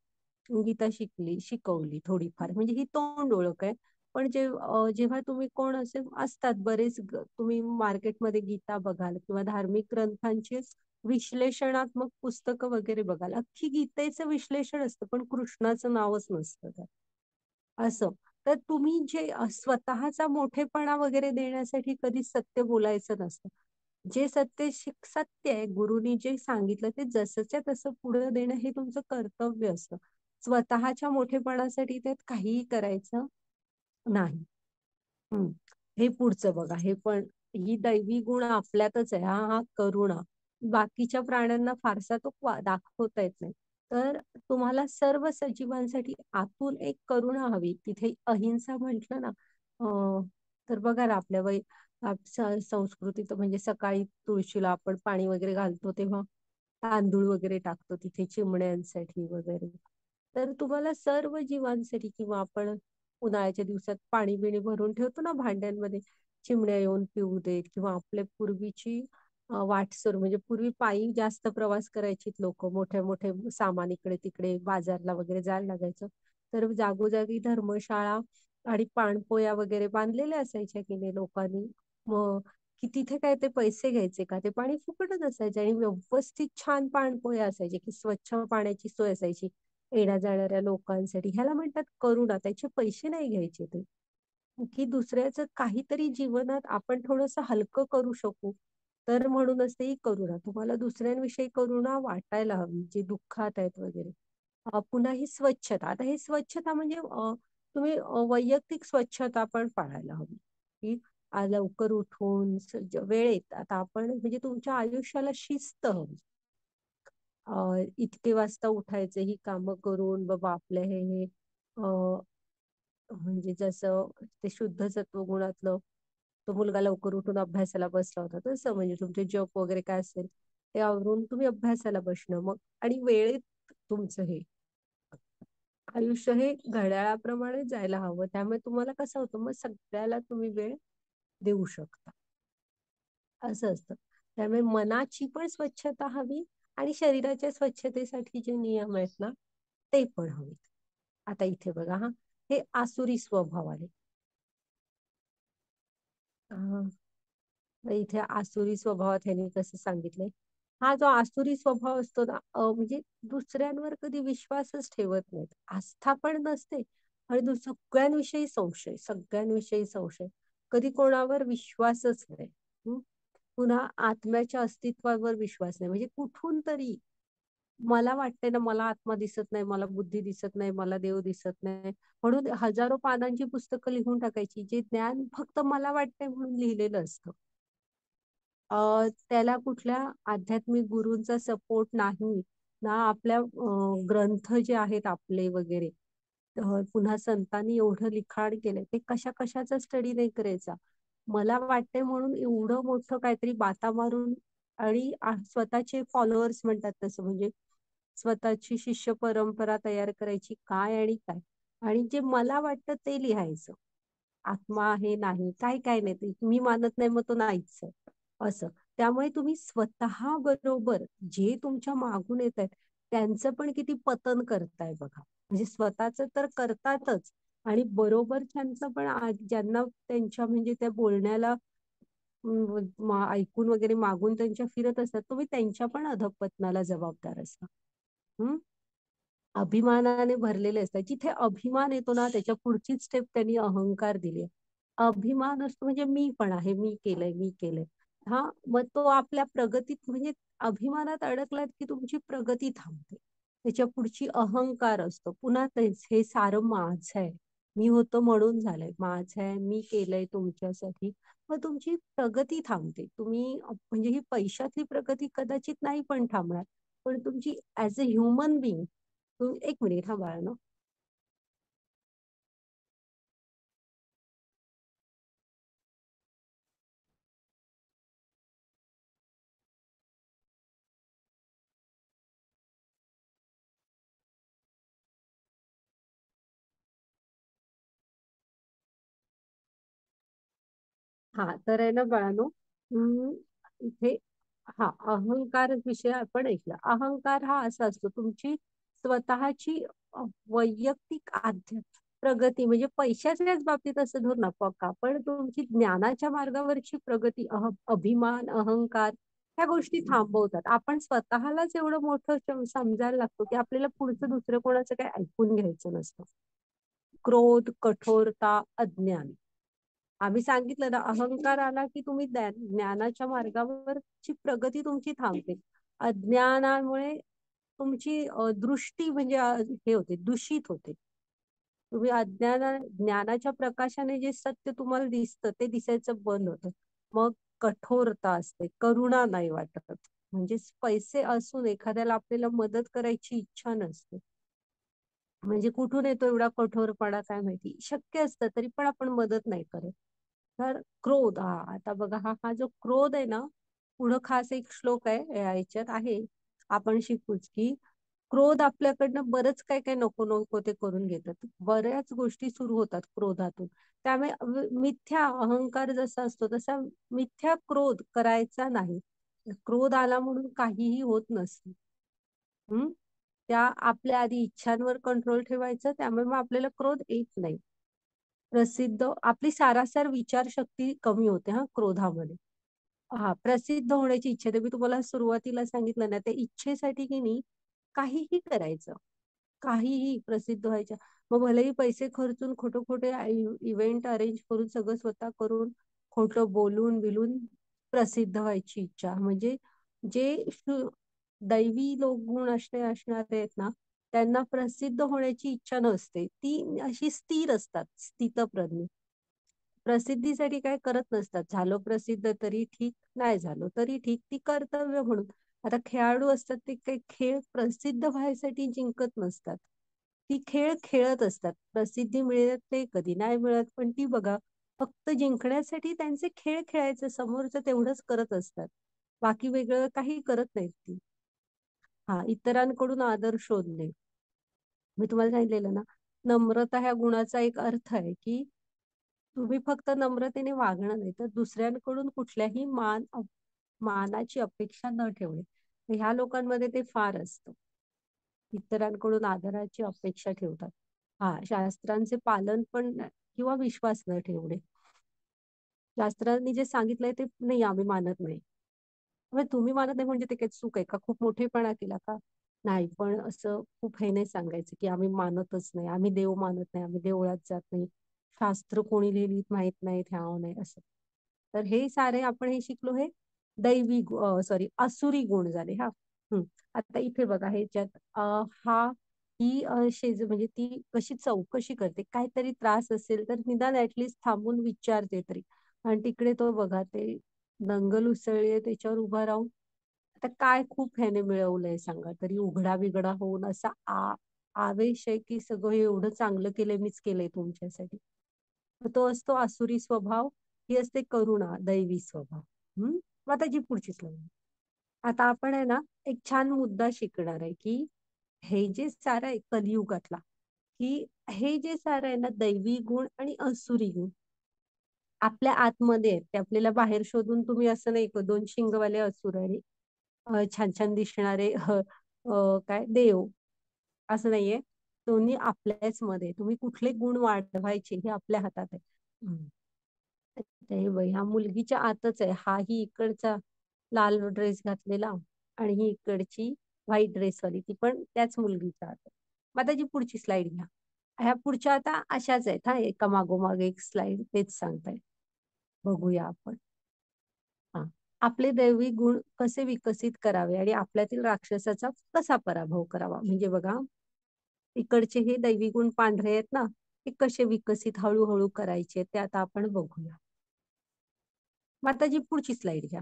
गीता शिकवली थोडीफार, म्हणजे ही तोंड ओळख आहे. पण जेव्हा तुम्ही कोण असे असतात बरेच तुम्ही मार्केटमध्ये गीता बघाल किंवा धार्मिक ग्रंथांचे विश्लेषणात्मक पुस्तकं वगैरे बघाल, अख्खी गीतेचं विश्लेषण असतं पण कृष्णाचं नावच नसतं त्यात. असं. तर तुम्ही जे स्वतःचा मोठेपणा वगैरे देण्यासाठी कधी सत्य बोलायचं नसतं. जे सत्य आहे, गुरुनी जे सांगितलं ते जसंच्या तसं पुढे देणं हे तुमचं कर्तव्य असतं. स्वतःच्या मोठेपणासाठी त्यात काहीही करायचं नाही. हम्म. हे पुढचं बघा, हे पण ही दैवी गुण आपल्यातच आहे, हा हा करुणा. बाकीच्या प्राण्यांना फारसा तो दाखवता येत नाही. तर तुम्हाला सर्व सजीवांसाठी आतून एक करुणा हवी. तिथे अहिंसा म्हटलं ना, तर बघा ना आपल्या संस्कृतीत म्हणजे सकाळी तुळशीला आपण पाणी वगैरे घालतो तेव्हा तांदूळ वगैरे टाकतो तिथे चिमण्यांसाठी वगैरे. तर तुम्हाला सर्व जीवांसाठी, किंवा आपण उन्हाळ्याच्या दिवसात पाणी बिणी भरून ठेवतो ना भांड्यांमध्ये, चिमण्या येऊन पिऊ देत, किंवा आपल्या पूर्वीची वाटसर म्हणजे पूर्वी पायी जास्त प्रवास करायची लोक, मोठे मोठे सामान इकडे तिकडे बाजारला वगैरे जायला लागायचं. तर जागोजागी धर्मशाळा आणि पाणपोया वगैरे बांधलेल्या असायच्या की नाही लोकांनी. मग की तिथे काय ते पैसे घ्यायचे का, ते पाणी फुकटच असायचे आणि व्यवस्थित छान पाणपोया असायचे की स्वच्छ पाण्याची सोय असायची येण्या जाणाऱ्या लोकांसाठी. ह्याला म्हणतात करुणा. त्याचे पैसे नाही घ्यायचे ते, की दुसऱ्याचं काहीतरी जीवनात आपण थोडस हलकं करू शकू. तर म्हणूनच ते करुणा. तुम्हाला दुसऱ्यांविषयी करुणा वाटायला हवी, जे दुःखात आहेत वगैरे. पुन्हा ही स्वच्छता. आता ही स्वच्छता म्हणजे तुम्ही वैयक्तिक स्वच्छता पण पाळायला हवी, की लवकर उठून वेळेत. आता आपण म्हणजे तुमच्या आयुष्याला शिस्त हवी. इतके वाजता उठायचे, ही कामं करून बाबा आपले हे म्हणजे जसं ते शुद्ध सत्वगुणातलं, तो मुलगा लवकर उठून अभ्यासाला बसला होता तसं, म्हणजे तुमचे जप वगैरे काय असेल ते आवरून तुम्ही अभ्यासाला बसणं. मग आणि वेळेत तुमचं हे आयुष्य हे घड्याळाप्रमाणे जायला हवं. त्यामुळे तुम्हाला कसं होतं, मग सगळ्याला तुम्ही वेळ देऊ शकता, असं असतं. त्यामुळे मनाची पण स्वच्छता हवी आणि शरीराच्या स्वच्छतेसाठी जे नियम आहेत ना ते पण हवेत. आता इथे बघा, हा हे आसुरी स्वभाव आहे. इथे आसुरी स्वभावात ह्याने कसं सांगितलंय, हा जो आसुरी स्वभाव असतो ना, म्हणजे दुसऱ्यांवर कधी विश्वासच ठेवत नाहीत, आस्था पण नसते आणि सगळ्यांविषयी संशय, कधी कोणावर विश्वासच नाही. पुन्हा आत्म्याच्या अस्तित्वावर विश्वास नाही. म्हणजे कुठून तरी मला वाटतंय ना, मला आत्मा दिसत नाही, मला बुद्धी दिसत नाही, मला देव दिसत नाही, म्हणून हजारो पानांची पुस्तकं लिहून टाकायची, जे ज्ञान फक्त मला वाटतंय म्हणून लिहिलेलं असतं. त्याला कुठल्या आध्यात्मिक गुरूंचा सपोर्ट नाही ना, आपल्या ग्रंथ जे आहेत आपले वगैरे, पुन्हा संतांनी एवढं लिखाण केलंय, ते कशाचा स्टडी नाही करायचा. मला वाटतंय म्हणून एवढं मोठं काहीतरी बाता मारून आणि स्वतःचे फॉलोअर्स म्हणतात तसं, म्हणजे स्वतःची शिष्य परंपरा तयार करायची, काय आणि काय. आणि जे मला वाटतं ते लिहायचं. आत्मा आहे नाही काय काय नाही, ते मी मानत नाही मग तो नाहीच आहे असं. त्यामुळे तुम्ही स्वतः बरोबर जे तुमच्या मागून येत आहेत त्यांचं पण किती पतन करताय बघा. म्हणजे स्वतःच तर करतातच, आणि बरोबरच्यांचं पण ज्यांना त्यांच्या म्हणजे त्या बोलण्याला ऐकून वगैरे मागून त्यांच्या फिरत असतात, तुम्ही त्यांच्या पण अधःपतनाला जबाबदार असता. अभिमानाने भरलेले असतात. जिथे अभिमान येतो ना, त्याच्या पुढची स्टेप त्यांनी अहंकार दिली. अभिमान असतो म्हणजे मी पण आहे, मी केलंय, मी केलंय. हा, मग तो आपल्या प्रगतीत म्हणजे अभिमानात अडकलात की तुमची प्रगती थांबते. त्याच्या पुढची अहंकार असतो. पुन्हा तेच, हे सारं माझं आहे, मी होतो म्हणून झालंय, माझं आहे, मी केलंय तुमच्यासाठी. मग तुमची प्रगती थांबते. तुम्ही म्हणजे ही पैशातली प्रगती कदाचित नाही पण थांबणार, पण तुमची ऍज अ ह्युमन बिंग. एक मिनिट हा बाळानो. हा तर आहे ना बाळानो, इथे अहंकार विषय आपण ऐकला. अहंकार हा असा असतो, तुमची स्वतःची वैयक्तिक प्रगती म्हणजे पैशाच्याच बाबतीत असं धरू नका, पण तुमची ज्ञानाच्या मार्गावरची प्रगती, अभिमान, अहंकार ह्या गोष्टी थांबवतात. आपण स्वतःलाच एवढं मोठं समजायला लागतो की आपल्याला पुढचं दुसरं कोणाचं काही ऐकून घ्यायचं नसतं. क्रोध, कठोरता, अज्ञान. आम्ही सांगितलं ना, अहंकार आला की तुम्ही ज्ञानाच्या मार्गावरची प्रगती तुमची थांबते. अज्ञानामुळे तुमची दृष्टी म्हणजे हे होते, दूषित होते. तुम्ही ज्ञानाच्या प्रकाशाने जे सत्य तुम्हाला दिसतं ते दिसायचं बंद होतं. मग कठोरता असते, करुणा नाही वाटत. म्हणजे पैसे असून एखाद्याला आपल्याला मदत करायची इच्छा नसते. म्हणजे कुठून येतो एवढा कठोरपणा काय माहिती. शक्य असतं तरी पण आपण मदत नाही करत. तर क्रोध, आता बघा, हा जो क्रोध आहे ना, पुढं खास एक श्लोक आहे याच्यात आहे, आपण शिकूच की क्रोध आपल्याकडनं बरंच काय काय नको नको ते करून घेतात. बऱ्याच गोष्टी सुरू होतात क्रोधातून. त्यामुळे मिथ्या अहंकार जसा असतो तसा मिथ्या क्रोध करायचा नाही. क्रोध आला म्हणून काहीही होत नसतं. त्या आपल्या आधी इच्छांवर कंट्रोल ठेवायचं, त्यामुळे मग आपल्याला क्रोध येत नाही. आपली सारासार विचारशक्ती कमी होते क्रोधामध्ये. प्रसिद्ध होण्याची इच्छा, ते मी तुम्हाला सुरुवातीला सांगितलं ना, त्या इच्छेसाठी की नाही काहीही करायचं, काहीही प्रसिद्ध व्हायचं. मग भलेही पैसे खर्चून खोटे खोटे इव्हेंट अरेंज करून सगळं स्वतः करून खोटं बोलून बिलून प्रसिद्ध व्हायची इच्छा. म्हणजे जे दैवी लोक गुण असणारे आहेत ना, त्यांना प्रसिद्ध होण्याची इच्छा नसते. ती अशी स्थिर असतात, स्थितप्रज्ञ. प्रसिद्धीसाठी काय करत नसतात. झालो प्रसिद्ध तरी ठीक, नाही झालो तरी ठीक, ती कर्तव्य म्हणून. आता खेळाडू असतात ते काही खेळ प्रसिद्ध व्हायसाठी जिंकत नसतात. ती खेळ खेळत असतात. प्रसिद्धी मिळत ते कधी नाही मिळत, पण ती बघा फक्त जिंकण्यासाठी त्यांचे खेळ खेळायचं समोरचं तेवढंच करत असतात. बाकी वेगळं काही करत नाहीत ती. इतरांकडून आदर शोधणे. मी तुम्हाला सांगितलेलं ना, नम्रता ह्या गुणाचा एक अर्थ आहे की तुम्ही फक्त नम्रतेने वागणं नाही, तर दुसऱ्यांकडून कुठल्याही मानाची अपेक्षा न ठेवणे. ह्या लोकांमध्ये ते फार असतं. इतरांकडून आदराची अपेक्षा ठेवतात. शास्त्रांचे पालन पण किंवा विश्वास न ठेवणे. शास्त्रांनी जे सांगितलंय ते नाही, आम्ही मानत नाही. तुम्ही मानत नाही म्हणजे ते काही चूक आहे का? खूप मोठेपणा केला का? नाही, पण असं खूप हे नाही सांगायचं की आम्ही मानतच नाही, आम्ही देव मानत नाही, आम्ही देवळात जात नाही, शास्त्र कोणी लिहिली माहित नाही, ध्याव नाही, असं. तर हे सारे आपण हे शिकलो, हे दैवी सॉरी असुरी गुण झाले. आता इथे बघा, ह्याच्यात ही म्हणजे ती कशी चौकशी करते, काहीतरी त्रास असेल तर निदान ऍटलिस्ट थांबून विचारते तरी. आणि तिकडे तो बघा, ते दंगल उसळली त्याच्यावर उभा राहून आता काय खूप ह्याने मिळवलंय सांगा, तरी उघडा बिघडा होऊन असा आवेश आहे की सगळं एवढं चांगलं केलंय, मीच केलंय तुमच्यासाठी. तो असतो आसुरी स्वभाव. ही असते करुणा, दैवी स्वभाव. मग आता जी पुढची स्लाईड. आता आपण आहे ना, एक छान मुद्दा शिकणार आहे की हे जे सारं आहे कलियुगातला, की हे जे सारं आहे ना, दैवी गुण आणि असुरी गुण आपल्या आतमध्ये आहेत. ते आपल्याला बाहेर शोधून तुम्ही असं नाही, दोन शिंगवाले असुर आणि छान छान दिसणारे काय देव, असं नाहीये. दोन्ही आपल्याच मध्ये. तुम्ही कुठले गुण वाढवायचे हे आपल्या हातात आहे. ह्या मुलगीच्या आतच आहे. ही इकडचा लाल ड्रेस घातलेला आणि ही इकडची व्हाईट ड्रेस वाली, ती पण त्याच मुलगीच्या आत. मग आता जी पुढची स्लाइड घ्या. ह्या पुढच्या आता अशाच आहेत, एका मागोमाग एक स्लाइड तेच सांगताय. बघूया आपण. आपले दैवी गुण कसे विकसित करावे आणि आपल्यातील राक्षसाचा कसा पराभव करावा. म्हणजे बघा, इकडचे हे दैवी गुण पांढरे आहेत ना, हे कसे विकसित हळूहळू करायचे ते आता आपण बघूया. माताजी पुढची स्लाइड घ्या.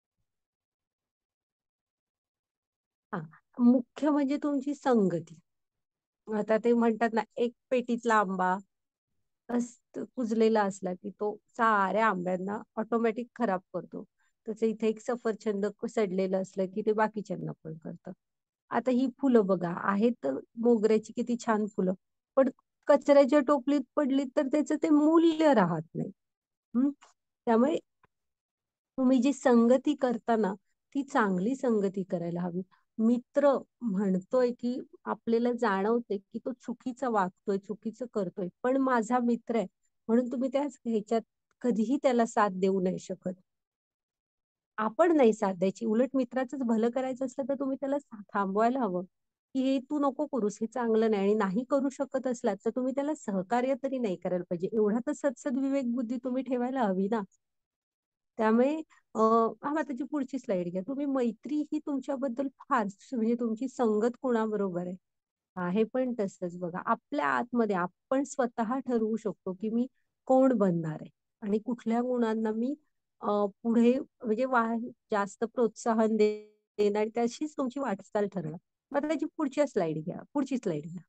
मुख्य म्हणजे तुमची संगती. आता ते म्हणतात ना, एक पेटीतला आंबा कुजलेला असला की तो साऱ्या आंब्यांना ऑटोमॅटिक खराब करतो. तसं इथे एक सफरचंद सडलेलं असलं की ते बाकीच्यांना पण करतं. आता ही फुलं बघा, आहेत मोगऱ्याची किती छान फुलं, पण कचऱ्याच्या टोपलीत पडली तर त्याचं ते मूल्य राहत नाही. त्यामुळे तुम्ही जी संगती करताना ती चांगली संगती करायला हवी. मित्र म्हणतोय की आपल्याला जाणवते की तो चुकीचं वागतोय, चुकीचं करतोय, पण माझा मित्र आहे म्हणून तुम्ही त्या ह्याच्यात कधीही त्याला साथ देऊ नाही शकत. आपण नाही साथ द्यायची. उलट मित्राचंच भलं करायचं असलं तर तुम्ही त्याला थांबवायला हवं, की हे तू नको करूस, हे चांगलं नाही. आणि नाही करू शकत असलात तर तुम्ही त्याला सहकार्य तरी नाही करायला पाहिजे. एवढा तर सदसद विवेक बुद्धी तुम्ही ठेवायला हवी ना. त्यामुळे हा त्याची पुढची स्लाइड घ्या. तुम्ही मैत्री ही तुमच्याबद्दल फार म्हणजे तुमची संगत कोणाबरोबर आहे आहे पण तसंच बघा. आपल्या आतमध्ये आपण स्वतः ठरवू शकतो की मी कोण बनणार आहे आणि कुठल्या गुणांना मी पुढे म्हणजे जास्त प्रोत्साहन देईन आणि त्याशीच तुमची वाटचाल ठरणार. मग त्याची पुढची स्लाइड घ्या. पुढची स्लाइड घ्या.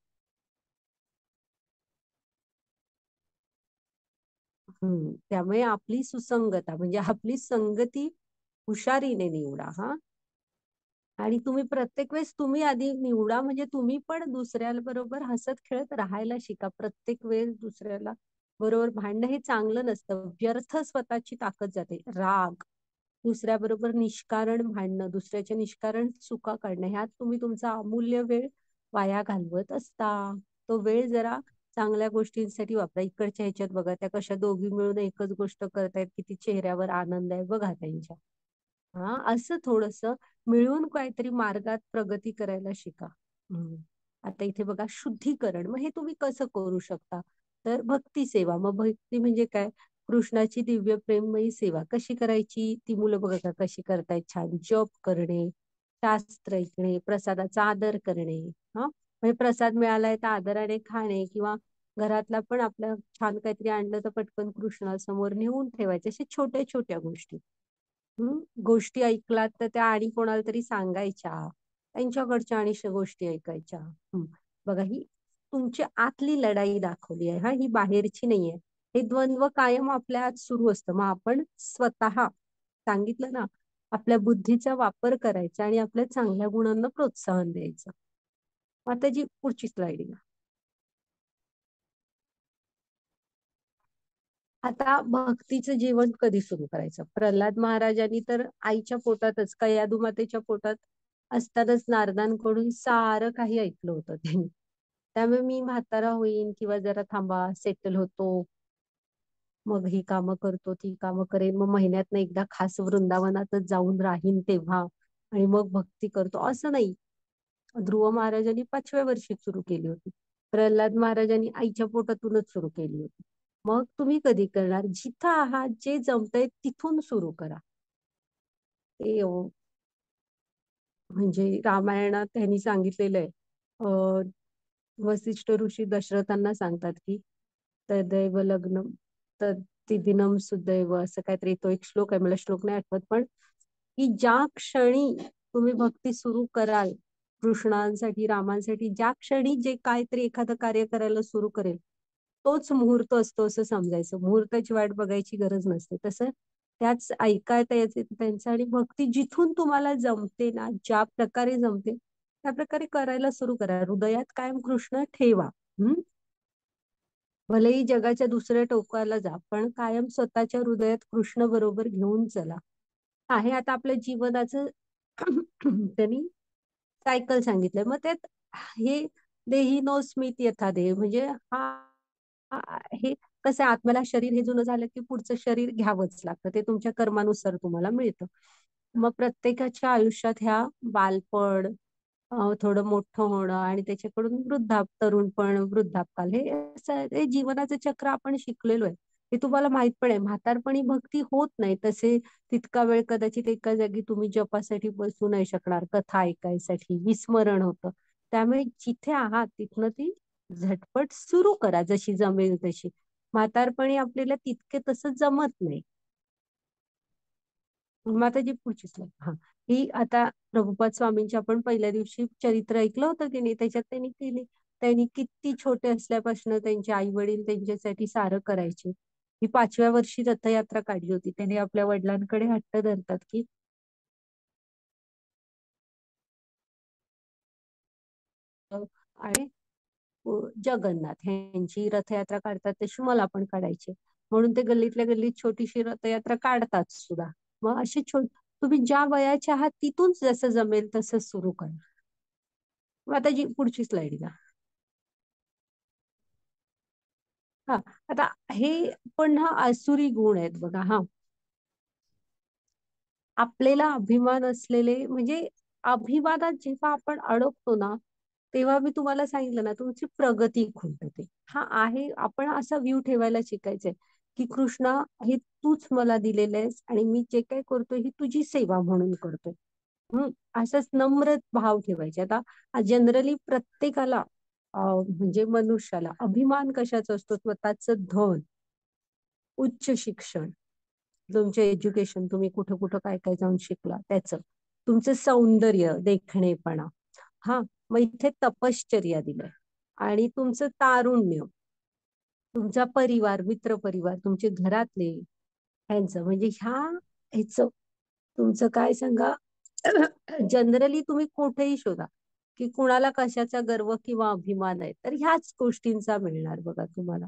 त्यामुळे आपली सुसंगता म्हणजे आपली संगती हुशारीने निवडा हा. आणि तुम्ही प्रत्येक वेळेस तुम्ही आधी निवडा म्हणजे तुम्ही पण दुसऱ्याबरोबर हसत खेळत राहायला शिका. प्रत्येक वेळेस दुसऱ्याला बरोबर भांडणं हे चांगलं नसतं. व्यर्थ स्वतःची ताकद जाते. राग, दुसऱ्याबरोबर निष्कारण भांडणं, दुसऱ्याच्या निष्कारण चुका काढणं, ह्यात तुम्ही तुमचा अमूल्य वेळ वाया घालवत असता. तो वेळ जरा चांगल्या गोष्टींसाठी वापरा. इकडच्या ह्याच्यात बघा त्या कशा दोघी मिळून एकच गोष्ट करतायत, किती चेहऱ्यावर आनंद आहे बघा त्यांच्या. हा असं थोडस मिळून काहीतरी मार्गात प्रगती करायला शिका. आता इथे बघा शुद्धीकरण, मग हे तुम्ही कसं करू शकता? तर भक्ती सेवा. मग भक्ती म्हणजे काय? कृष्णाची दिव्य प्रेममयी सेवा कशी करायची? ती मुलं बघा का कशी करतायत छान. जप करणे, शास्त्र ऐकणे, प्रसादाचा आदर करणे. हा म्हणजे प्रसाद मिळालाय तर आदराने खाणे किंवा घरातला पण आपल्या छान काहीतरी आणलं तर पटकन कृष्णासमोर नेऊन ठेवायचे. अशा छोट्या छोट्या गोष्टी. गोष्टी ऐकलात तर त्या आणि कोणाला तरी सांगायच्या, त्यांच्याकडच्या आणि गोष्टी ऐकायच्या. बघा ही तुमची आतली लढाई दाखवली आहे हा, ही बाहेरची नाहीये. हे द्वंद्व कायम आपल्या आत सुरू असतं. मग आपण स्वतः सांगितलं ना, आपल्या बुद्धीचा वापर करायचा आणि आपल्या चांगल्या गुणांना प्रोत्साहन द्यायचं. आता जी पुढची स्लाइड घ्या. आता भक्तीचं जीवन कधी सुरू करायचं? प्रल्हाद महाराजांनी तर आईच्या पोटातच कयादू मातेच्या पोटात असतानाच नारदांकडून सारं काही ऐकलं होतं त्यांनी. त्यामुळे मी म्हातारा होईन किंवा जरा थांबा सेटल होतो, मग ही कामं करतो ती कामं करेन, मग महिन्यातनं एकदा खास वृंदावनातच जाऊन राहीन तेव्हा आणि मग भक्ती करतो असं नाही. ध्रुव महाराजांनी 5व्या वर्षी सुरू केली होती. प्रल्हाद महाराजांनी आईच्या पोटातूनच सुरू केली होती. मग तुम्ही कधी करणार? जिथं आहात जे जमतंय तिथून सुरू करा. ते म्हणजे रामायणात त्यांनी सांगितलेलं आहे. वसिष्ठ ऋषी दशरथांना सांगतात की तदैव लग्न तद्दिनम सुदैव असं काहीतरी तो एक श्लोक आहे, मला श्लोक नाही आठवत, पण की ज्या क्षणी तुम्ही भक्ती सुरू कराल कृष्णांसाठी रामांसाठी, ज्या क्षणी जे काहीतरी एखादं कार्य करायला सुरू करेल तोच मुहूर्त असतो असं समजायचं. मुहूर्ताची वाट बघायची गरज नसते. तसं त्याच ऐकायला यायचे त्यांचं आणि भक्ती जिथून तुम्हाला जमते ना, ज्या प्रकारे जमते त्या प्रकारे करायला सुरू करा. हृदयात कायम कृष्ण ठेवा. भलेही जगाच्या दुसऱ्या टोकाला जा, पण कायम स्वतःच्या हृदयात कृष्ण बरोबर घेऊन चला. आहे आता आपल्या जीवनाचं त्यांनी सायकल सांगितलंय. मग त्यात हे देही नो स्मित यथा देह म्हणजे हे कसं आहे, आत्म्याला शरीर हे जुनं झालं की पुढचं शरीर घ्यावंच लागतं. ते तुमच्या कर्मानुसार तुम्हाला मिळतं. मग प्रत्येकाच्या आयुष्यात ह्या बालपण, थोडं मोठं होणं आणि त्याच्याकडून तरुणपण, वृद्धापकाल हे जीवनाचं चक्र आपण शिकलेलो आहे. हे तुम्हाला माहित पण आहे. म्हातारपणी भक्ती होत नाही. तसे तितका वेळ कदाचित एका जागी तुम्ही जपासाठी बसू नाही शकणार, कथा ऐकायसाठी विस्मरण होतं. त्यामुळे जिथे आहात तिथनं ती झटपट सुरू करा जशी जमेल तशी. म्हातारपणी आपल्याला तितके तसं जमत नाही. मग आता जी पुढची स्लाईड ही आता प्रभुपाद स्वामींची आपण पहिल्या दिवशी चरित्र ऐकलं होतं की नाही, त्याच्यात त्यांनी केले. त्यांनी किती छोटे असल्यापासून त्यांचे आई वडील त्यांच्यासाठी सारं करायचे. ही 5व्या वर्षी रथयात्रा काढली होती. त्यांनी आपल्या वडिलांकडे हट्ट धरतात की आणि जगन्नाथ यांची रथयात्रा काढतात तशी मला पण काढायची, म्हणून ते गल्लीतल्या गल्लीत छोटीशी रथयात्रा काढतात सुद्धा. मग अशी तुम्ही ज्या वयाच्या आहात तिथून जसं जमेल तसं सुरू करा. मग आता जी पुढची स्लाइड घ्या. हा, आता हे पण हा आसुरी गुण आहेत बघा. हा, आपल्याला अभिमान असलेले म्हणजे अभिमानात जेव्हा आपण अडकतो ना, तेव्हा मी तुम्हाला सांगितलं ना, तुमची प्रगती खुंटते. हा आहे, आपण असा व्ह्यू ठेवायला शिकायचंय की कृष्णा, हे तूच मला दिलेलं आहेस आणि मी जे काय करतोय ही तुझी सेवा म्हणून करतोय. असाच नम्र भाव ठेवायचे. आता जनरली प्रत्येकाला म्हणजे मनुष्याला अभिमान कशाचा असतो? स्वतःचं धन, उच्च शिक्षण, तुमचे एज्युकेशन, तुम्ही कुठं कुठं काय काय जाऊन शिकला त्याचं, तुमचं सौंदर्य, देखणेपणा. हा, मग इथे तपश्चर्या दिलंय. आणि तुमचं तारुण्य, तुमचा परिवार, मित्र परिवार, तुमचे घरातले, ह्यांचं म्हणजे ह्याचं तुमचं काय सांगा. जनरली तुम्ही कुठेही शोधा की कुणाला कशाचा गर्व किंवा अभिमान आहे, तर ह्याच गोष्टींचा मिळणार बघा तुम्हाला.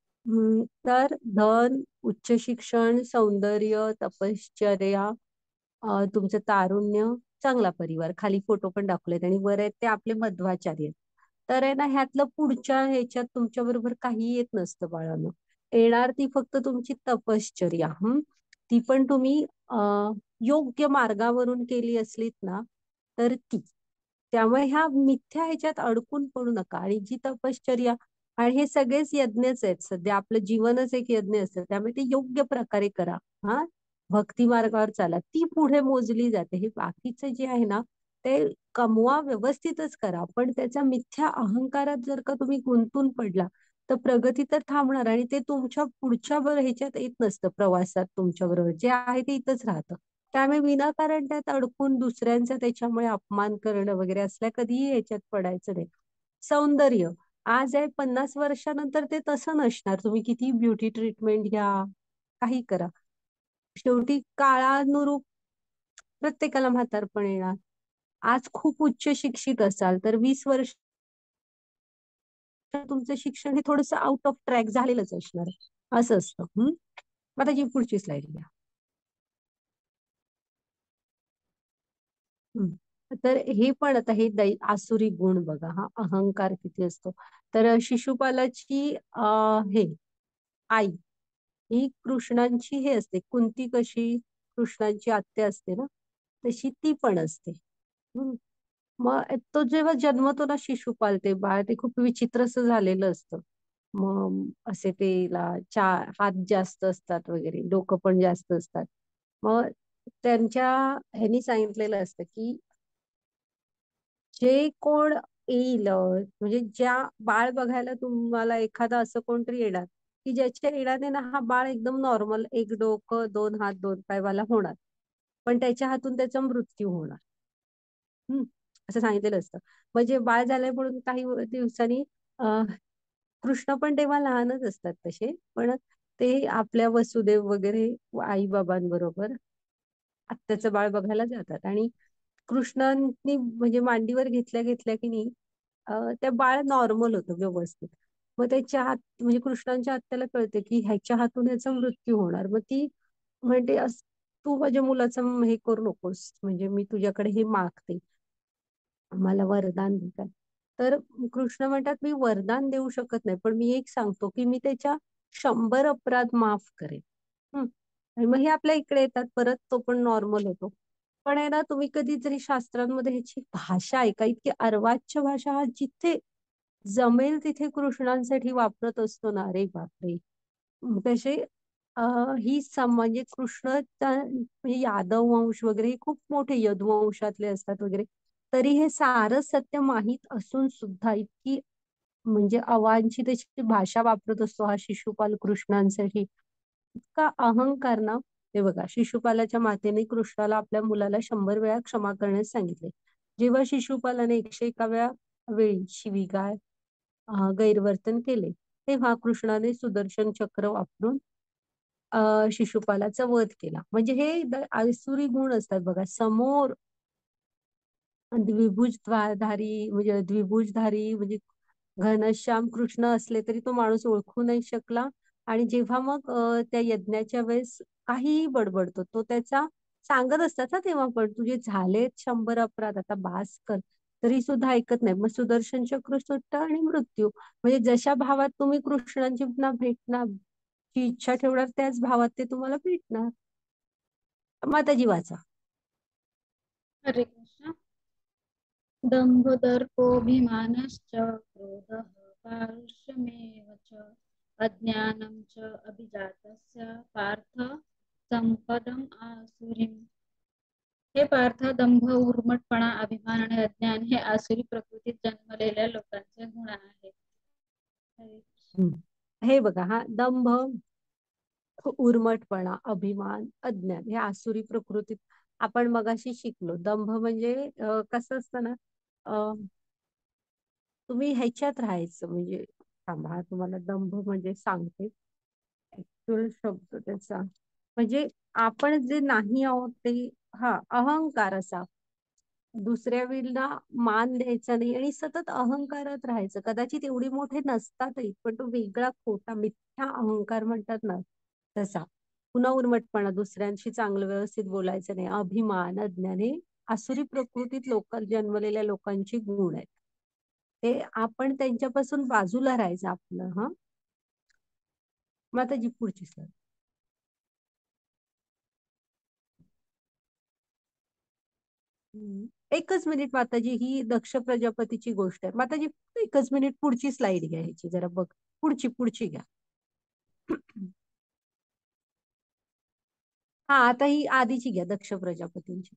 तर धन, उच्च शिक्षण, सौंदर्य, तपश्चर्या, तुमचं तारुण्य, चांगला परिवार. खाली फोटो पण दाखवलेत आणि वर आहेत ते आपले मध्वाचार्य. तर आहे ना, ह्यातलं पुढच्या ह्याच्यात तुमच्या बरोबर काही येत नसतं बाळांनो. येणार ती फक्त तुमची तपश्चर्या. ती पण तुम्ही योग्य मार्गावरून केली असलीत ना, तर ती. त्यामुळे ह्या मिथ्या ह्याच्यात अडकून पडू नका. आणि जी तपश्चर्या, आणि हे सगळेच यज्ञच आहेत. सध्या आपलं जीवनच एक यज्ञ असतं, त्यामुळे ते योग्य प्रकारे करा. हा, भक्ती मार्गावर चाला, ती पुढे मोजली जाते. हे बाकीचं जे आहे ना, ते कमवा, व्यवस्थितच करा, पण त्याचा मिथ्या अहंकारात जर का तुम्ही गुंतून पडला, तर प्रगती तर थांबणार आणि ते तुमच्या पुढच्या ह्याच्यात येत नसतं. प्रवासात तुमच्या बरोबर जे आहे ते इथंच राहतं. त्यामुळे विनाकारण त्यात अडकून दुसऱ्यांचा त्याच्यामुळे अपमान करणं वगैरे असल्या कधीही ह्याच्यात पडायचं नाही. सौंदर्य, आज आहे, 50 वर्षानंतर ते तसं नसणार. तुम्ही किती ब्युटी ट्रीटमेंट घ्या, काही करा, शेवटी काळानुरूप प्रत्येकाला म्हातारपण येणार. आज खूप उच्च शिक्षित असाल तर 20 वर्ष तुमचं शिक्षण हे थोडंसं आउट ऑफ ट्रॅक झालेलंच असणार आहे. असं असतं. आता जी पुढची स्लाइड घ्या. तर हे पण आता हे आसुरी गुण बघा. हा, अहंकार किती असतो. तर शिशुपालाची हे आई ही कृष्णांची हे असते. कुंती कशी कृष्णांची आत्या असते ना, तशी ती पण असते. मग तो जेव्हा जन्मतो ना शिशुपाल, ते बाळ ते खूप विचित्रस झालेलं असतं. मग असे तेला हात जास्त असतात वगैरे, डोकं पण जास्त असतात. मग त्यांच्या ह्यांनी सांगितलेलं असतं की जे कोण येईल, म्हणजे ज्या बाळ बघायला तुम्हाला एखादा असं कोणतरी येणार की ज्याच्या येण्याने ना हा बाळ एकदम नॉर्मल, एक डोकं, दोन हात, दोन पायवाला होणार, पण त्याच्या हातून त्याचा मृत्यू होणार. असं सांगितलेलं असतं. म्हणजे बाळ झालंय म्हणून काही दिवसांनी कृष्ण पण तेव्हा लहानच असतात तसे, पण ते आपल्या वसुदेव वगैरे आई बाबांबरोबर आत्याचं बाळ बघायला जातात. आणि कृष्णांनी म्हणजे मांडीवर घेतल्या घेतल्या की नाही, त्या बाळ नॉर्मल होतं, व्यवस्थित. मग त्याच्या हात म्हणजे कृष्णांच्या आत्याला कळते की ह्याच्या हातून ह्याचा मृत्यू होणार. मग ती म्हणते, तू माझ्या मुलाचं हे करू नकोस, म्हणजे मी तुझ्याकडे हे मागते, मला वरदान दे काय. तर कृष्ण म्हणतात, मी वरदान देऊ शकत नाही, पण मी एक सांगतो की मी त्याच्या 100 अपराध माफ करेन. आणि मग हे आपल्या इकडे येतात परत, तो पण नॉर्मल होतो. पण आहे ना, तुम्ही कधी जरी शास्त्रांमध्ये ह्याची भाषा ऐका, इतकी अर्वाच्य भाषा हा जिथे जमेल तिथे कृष्णांसाठी वापरत असतो ना, अरे बापरे. तसे ही म्हणजे म्हणजे यादव वंश वगैरे हे खूप मोठे यदुवंशातले असतात वगैरे, तरी हे सारं सत्य माहीत असून सुद्धा इतकी म्हणजे अवांछित अशी भाषा वापरत असतो हा शिशुपाल कृष्णांसाठी. इतका अहंकार ना. हे बघा, शिशुपालाच्या मातेने कृष्णाला आपल्या मुलाला 100 वेळा क्षमा करण्यास सांगितले. जेव्हा शिशुपालाने 101व्या वेळी शिवीगाळ, गैरवर्तन केले, तेव्हा कृष्णाने सुदर्शन चक्र वापरून शिशुपालाचा वध केला. म्हणजे हे आसुरी गुण असतात बघा. समोर द्विभुजधारी म्हणजे द्विभुजधारी घनश्याम कृष्ण असले तरी तो माणूस ओळखू नाही शकला. आणि जेव्हा मग त्या यज्ञाच्या वेळेस काहीही बडबडतो, तो त्याचा सांगत असतात ना तेव्हा पण, तुझे झालेत 100 अपराध, आता बास कर. तरी सुद्धा ऐकत नाही. मग सुदर्शन चक्र सुटतं आणि मृत्यू. म्हणजे जशा भावात तुम्ही कृष्णांची ना भेटणार ची इच्छा ठेवणार, त्याच भावात ते तुम्हाला भेटणार. माताजी वाचा. हरे कृष्ण. दंभ दर्पोऽभिमानश्च क्रोधः पारुष्यमेव च अज्ञानं च अभिजातस्य पार्थ संपदम् आसुरीम्. हे पार्थ, दंभ, उर्मटपणा, अभिमान आणि अज्ञान हे आसुरी प्रकृतीत जन्मलेल्या लोकांचे गुण आहेत. हरे कृष्ण. हे बघा, हा दंभ, उर्मटपणा, अभिमान, अज्ञान हे आसुरी प्रकृतीत आपण मगाशी शिकलो. दंभ म्हणजे कसं असतं ना, तुम्ही ह्याच्यात राहायचं. म्हणजे थांबा, तुम्हाला दंभ म्हणजे सांगते ऍक्च्युअल शब्द त्याचा. म्हणजे आपण जे नाही आहोत ते, हा अहंकार असा, दुसऱ्या वेळेला मान द्यायचा नाही आणि सतत अहंकारात राहायचं. कदाचित एवढे मोठे नसतातही, पण तो वेगळा खोटा मिथ्या अहंकार म्हणतात ना, तसा. पुन्हा उर्मटपणा, दुसऱ्यांशी चांगलं व्यवस्थित बोलायचं नाही. अभिमान, अज्ञान हे आसुरी प्रकृतीत जन्मलेल्या लोकांची गुण आहेत. ते आपण त्यांच्यापासून बाजूला राहायचं आपलं. हा, माताजी पुढची सर. एकच मिनिट माताजी, ही दक्ष प्रजापतीची गोष्ट आहे. माताजी एकच मिनिट, पुढची स्लाइड घ्या ह्याची जरा बघ. पुढची पुढची घ्या. हा, आता ही आधीची घ्या, दक्ष प्रजापतींची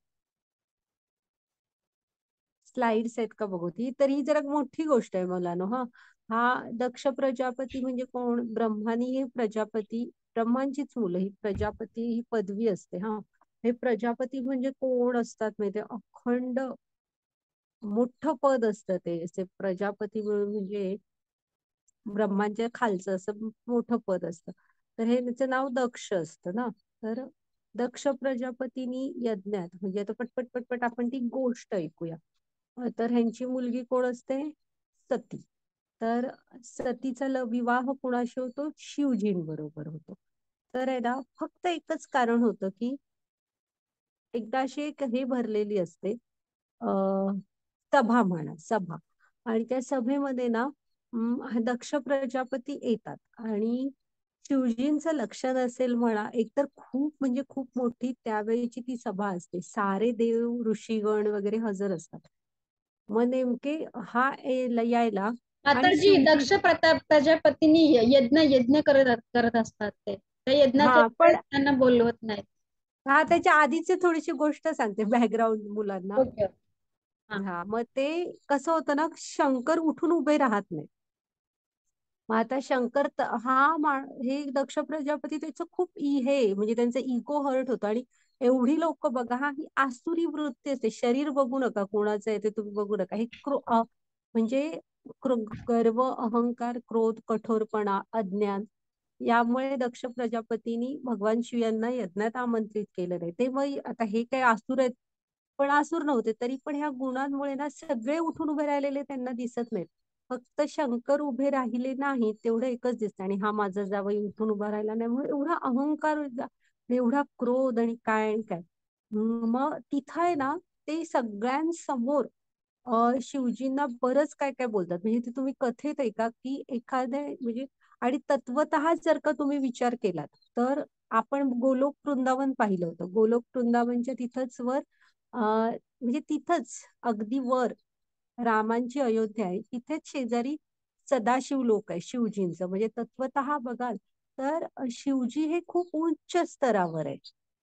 स्लाइड्स आहेत का बघू ती. तर ही जरा मोठी गोष्ट आहे मुलांनो. हा, हा दक्ष प्रजापती म्हणजे कोण? ब्रह्मानी हे प्रजापती, ब्रह्मांचीच मुलं ही प्रजापती ही पदवी असते. हा, हे प्रजापती म्हणजे कोण असतात माहितीये? अखंड मोठं पद असतं ते. असे प्रजापती म्हणजे ब्रह्मांच्या खालचं असं मोठं पद असतं. तर हे त्याचं नाव दक्ष असतं ना. तर दक्ष प्रजापतीनी यज्ञात, म्हणजे आता पटपट पटपट आपण ती गोष्ट ऐकूया. तर ह्यांची मुलगी कोण असते? सती. तर सतीचा विवाह कुणाशी होतो? शिवजींबरोबर होतो. तर आहे ना, फक्त एकच कारण होतं की एकदा अशी एक हे भरलेली असते, सभा म्हणा, सभा. आणि त्या सभेमध्ये ना दक्ष प्रजापती येतात आणि शिवजींचं लक्ष नसेल म्हणा, एकतर खूप म्हणजे खूप मोठी त्यावेळीची ती सभा असते. सारे देव ऋषीगण वगैरे हजर असतात. मग नेमके हा यायला आणि माताजी, शिवजी, दक्ष प्रजापतींनी यज्ञ यज्ञ करत करत असतात ते. त्या यज्ञाच्या हा पण वेळेस त्यांना बोलवत नाहीत. हा त्याच्या आधीची थोडीशी गोष्ट सांगते बॅकग्राऊंड मुलांना. ओके. हा. हा, मग ते कसं होतं ना, शंकर उठून उभे राहत नाही. मग आता शंकर हे दक्ष प्रजापती त्याचं खूप हे म्हणजे त्यांचं इगो हर्ट होतं. आणि एवढी लोक बघा, हा ही आसुरी वृत्ती असते. शरीर बघू नका कोणाचं आहे ते तुम्ही बघू नका. हे म्हणजे गर्व, अहंकार, क्रोध, कठोरपणा, अज्ञान, यामुळे दक्ष प्रजापतींनी भगवान शिव यांना यज्ञात आमंत्रित केलं नाही. ते मग आता हे काय आसुर आहेत, पण आसुर नव्हते तरी पण ह्या गुणांमुळे ना सगळे उठून उभे राहिलेले त्यांना दिसत नाहीत. फक्त शंकर उभे राहिले नाही तेवढं एकच दिसतं. आणि हा माझा जावई उठून उभा राहिला नाही म्हणून एवढा अहंकार, एवढा क्रोध आणि काय आणि काय. मग तिथं आहे ना, ते सगळ्यांसमोर शिवजींना बरंच काय काय बोलतात. म्हणजे ते तुम्ही कथेत ऐका की एखाद्या म्हणजे, आणि तत्वतः जर का तुम्ही विचार केलात तर आपण गोलोक वृंदावन पाहिलं होतं. गोलोक वृंदावनच्या तिथंच वर म्हणजे तिथंच अगदी वर रामांची अयोध्या आहे. तिथेच शेजारी सदाशिव लोक आहे शिवजींचं. म्हणजे तत्वतः बघाल तर शिवजी हे खूप उच्च स्तरावर आहे.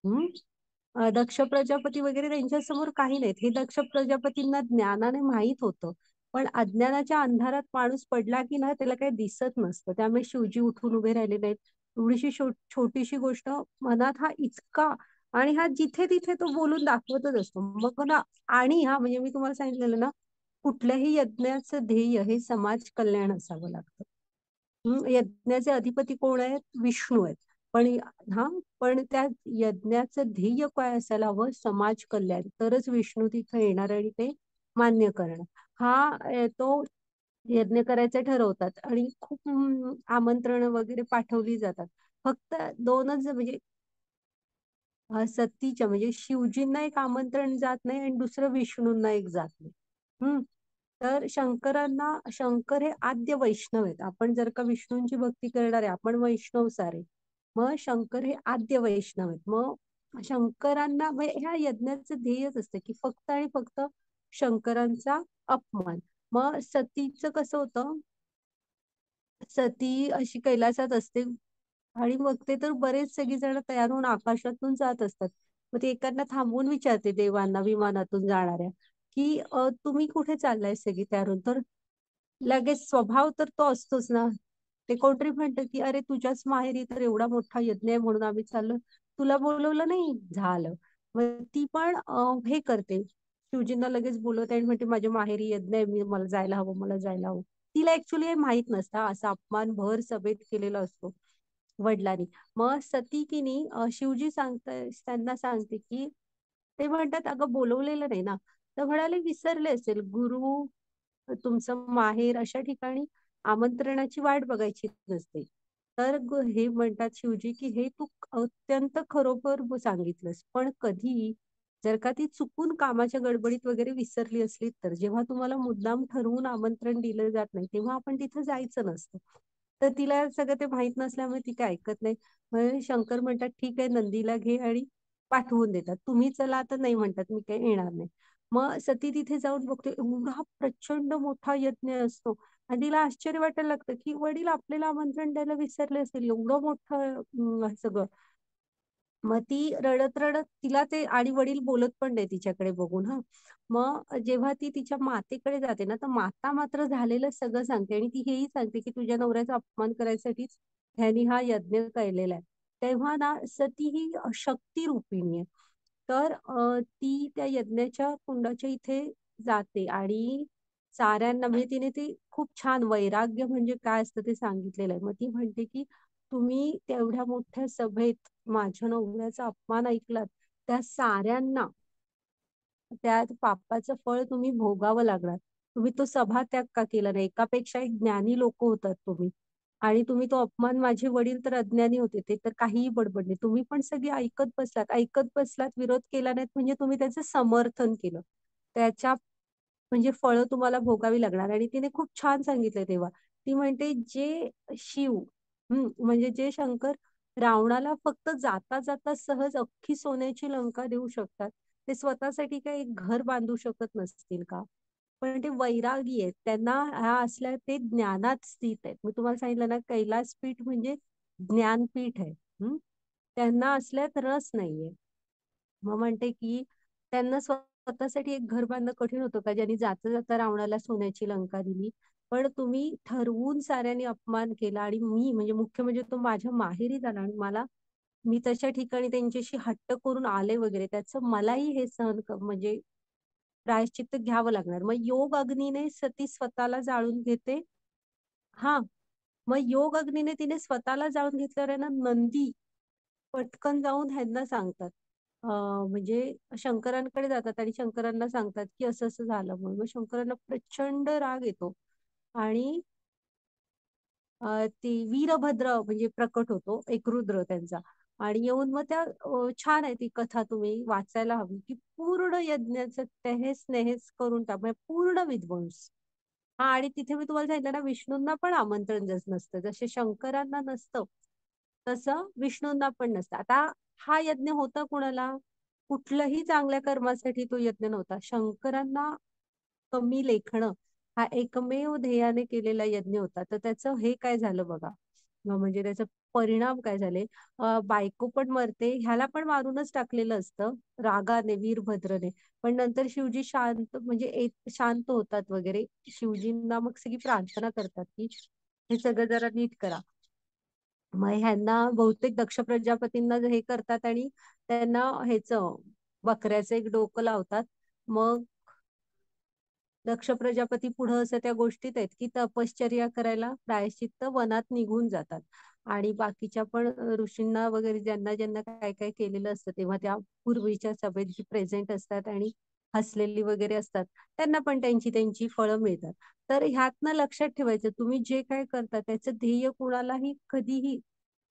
दक्ष प्रजापती वगैरे त्यांच्या समोर काही नाहीत. हे दक्ष प्रजापतींना ज्ञानाने माहित होतं, पण अज्ञानाच्या अंधारात माणूस पडला की ना त्याला काही दिसत नसतं. त्यामुळे शिवजी उठून उभे राहिले नाहीत. एवढीशी छोटीशी गोष्ट मनात हा इतका, आणि हा जिथे तिथे तो बोलून दाखवतच असतो. मग ना, आणि हा म्हणजे मी तुम्हाला सांगितलेलं ना, कुठल्याही यज्ञाचं ध्येय हे समाज कल्याण असावं लागतं. यज्ञाचे अधिपती कोण आहेत? विष्णू आहेत. पण हा, पण त्या यज्ञाचं ध्येय काय असायला हवं? समाज कल्याण. तरच विष्णू तिथे येणार आणि ते मान्य करणार. तो यज्ञ करायचे ठरवतात आणि खूप आमंत्रण वगैरे पाठवली जातात. फक्त दोनच म्हणजे सतीच्या म्हणजे शिवजींना एक आमंत्रण जात नाही आणि दुसरं विष्णूंना एक जात नाही. हम्म. तर शंकर हे आद्य वैष्णव आहेत. आपण जर का विष्णूंची भक्ती करणार आहे, आपण वैष्णव सारे. मग शंकर हे आद्य वैष्णव आहेत. मग शंकरांना ह्या यज्ञाचं ध्येयच असतं की फक्त आणि फक्त शंकरांचा अपमान. मग सतीचं कसं होतं, सती अशी कैलासात असते आणि मग ते तर बरेच सगळी जण तयार होऊन आकाशातून जात असतात. मग ते एकांना थांबवून विचारते देवांना विमानातून जाणाऱ्या की तुम्ही कुठे चाललाय सगळी तयार होऊन. तर लगेच स्वभाव तर तो असतोच ना. ते कोणतरी म्हणतं की अरे तुझ्याच माहेरी तर एवढा मोठा यज्ञ आहे म्हणून आम्ही चाललो, तुला बोलवलं नाही झालं. मग ती पण हे करते, शिवजींना लगेच बोलवते आणि म्हणते माझ्या माहेरी यज्ञ आहे, मला जायला हवं, मला जायला हवं. तिला ऍक्च्युली हे माहित नसतं असा अपमान भर सभेत केलेला असतो वडिलांनी. मग सती की नाही शिवजी त्यांना सांगते की ते म्हणतात अगं बोलवलेलं नाही ना. तर म्हणाले विसरले असेल गुरु, तुमचं माहेर अशा ठिकाणी आमंत्रणाची वाट बघायची नसते. तर हे म्हणतात शिवजी की हे तू अत्यंत खरोखर सांगितलंस, पण कधी जर का ती चुकून कामाच्या गडबडीत वगैरे विसरली असली तर जेव्हा तुम्हाला मुद्दाम ठरवून आमंत्रण दिलं जात नाही तेव्हा आपण तिथं जायचं नसतं. तर तिला सगळं ते माहित नसल्यामुळे ती काय ऐकत नाही. मग शंकर म्हणतात ठीक आहे नंदीला घे आणि पाठवून देतात. तुम्ही चला तर नाही म्हणतात, मी काही येणार नाही. मग सती तिथे जाऊन बघते एवढा प्रचंड मोठा यज्ञ असतो आणि तिला आश्चर्य वाटायला लागतं की वडील आपल्याला आमंत्रण द्यायला विसरले असेल, एवढं मोठं सगळं. मग ती रडत रडत तिला ते आणि वडील बोलत पण नाही तिच्याकडे बघून. हा. मग जेव्हा ती तिच्या मातेकडे जाते ना तर माता मात्र झालेलं सगळं सांगते आणि ती हेही सांगते की तुझ्या नवऱ्याचा अपमान करायसाठीच ह्यानी हा यज्ञ केलेला आहे. तेव्हा ना सती ही शक्ती रूपिणी आहे. तर ती त्या यज्ञाच्या कुंडाच्या इथे जाते आणि साऱ्यांना म्हणजे तिने ते खूप छान वैराग्य म्हणजे काय असतं ते सांगितलेलं आहे. मग ती म्हणते की तुम्ही तेवढ्या मोठ्या सभेत माझ्या नवऱ्याचा अपमान ऐकलात, त्या साऱ्यांना त्या पापाचं फळ तुम्ही भोगावं लागणार. तुम्ही तो सभात्याग का केला नाही? एकापेक्षा एक ज्ञानी लोक होतात तुम्ही आणि तुम्ही तो अपमान, माझे वडील तर अज्ञानी होते, ते तर काहीही बडबडले, तुम्ही पण सगळे ऐकत बसलात, विरोध केला नाहीत म्हणजे तुम्ही त्याचं समर्थन केलं. त्याच्या म्हणजे फळं तुम्हाला भोगावी लागणार. आणि तिने खूप छान सांगितलंय तेव्हा. ती म्हणते जे शिव म्हणजे जे शंकर रावणाला फक्त जाता जाता सहज अख्खी सोन्याची लंका देऊ शकतात, ते स्वतःसाठी काही एक घर बांधू शकत नसतील का? पण ते वैरागी आहेत, त्यांना ह्या असल्या ते ज्ञानात स्थित आहेत. मी तुम्हाला सांगितलं ना कैलासपीठ म्हणजे ज्ञानपीठ आहे. त्यांना असल्यात रस नाहीये. मग म्हणते की त्यांना स्वतःसाठी एक घर बांधणं कठीण होतं का, ज्यांनी जाता जाता रावणाला सोन्याची लंका दिली. पण तुम्ही ठरवून साऱ्यांनी अपमान केला आणि मी म्हणजे मुख्य म्हणजे तो माझ्या माहेरी झाला आणि मी तशा ठिकाणी त्यांच्याशी हट्ट करून आले वगैरे, त्याचं मलाही हे म्हणजे प्रायश्चित्त घ्यावं लागणार. मग योग अग्नीने सती स्वतःला जाळून घेते. हा. मग योग अग्नीने तिने स्वतःला जाळून घेतल्यावर आहे ना नंदी पटकन जाऊन ह्यांना सांगतात, म्हणजे शंकरांकडे जातात आणि शंकरांना सांगतात की असं असं झालं म्हणून. मग शंकरांना प्रचंड राग येतो आणि ती वीरभद्र म्हणजे प्रकट होतो, एक रुद्र त्यांचा. आणि येऊन मग त्या छान आहे ती कथा, तुम्ही वाचायला हवी की पूर्ण यज्ञाचं तहेस नहेस करून टाक, म्हणजे पूर्ण विध्वंस. हा. आणि तिथे मी तुम्हाला सांगितलं ना विष्णूंना पण आमंत्रण नसतं, जसे शंकरांना नसतं तसं विष्णूंना पण नसतं. आता हा यज्ञ होता कुणाला, कुठल्याही चांगल्या कर्मासाठी तो यज्ञ नव्हता. शंकरांना कमी लेखणं हा एकमेव ध्येयाने केलेला यज्ञ होता. तर त्याचं हे काय झालं बघा. म्हणजे त्याचा परिणाम काय झाले. बायको पण मरते, ह्याला पण मारूनच टाकलेलं असतं रागाने वीरभद्रने. पण नंतर शिवजी शांत म्हणजे शांत होतात वगैरे. शिवजींना मग सगळी प्रार्थना करतात की हे सगळं जरा नीट करा. मग ह्यांना बहुतेक दक्ष प्रजापतींना हे करतात आणि त्यांना ह्याच बकऱ्याचं एक डोकं लावतात. मग दक्ष प्रजापती पुढं असं त्या गोष्टीत आहेत की तपश्चर्या करायला प्रायश्चित्त वनात निघून जातात. आणि बाकीच्या पण ऋषींना वगैरे ज्यांना ज्यांना काय काय केलेलं असतं तेव्हा त्या पूर्वीच्या सभेत जी प्रेझेंट असतात आणि हसलेली वगैरे असतात, त्यांना पण त्यांची त्यांची फळं मिळतात. तर ह्यातनं लक्षात ठेवायचं, तुम्ही जे काय करता त्याचं ध्येय कुणालाही कधीही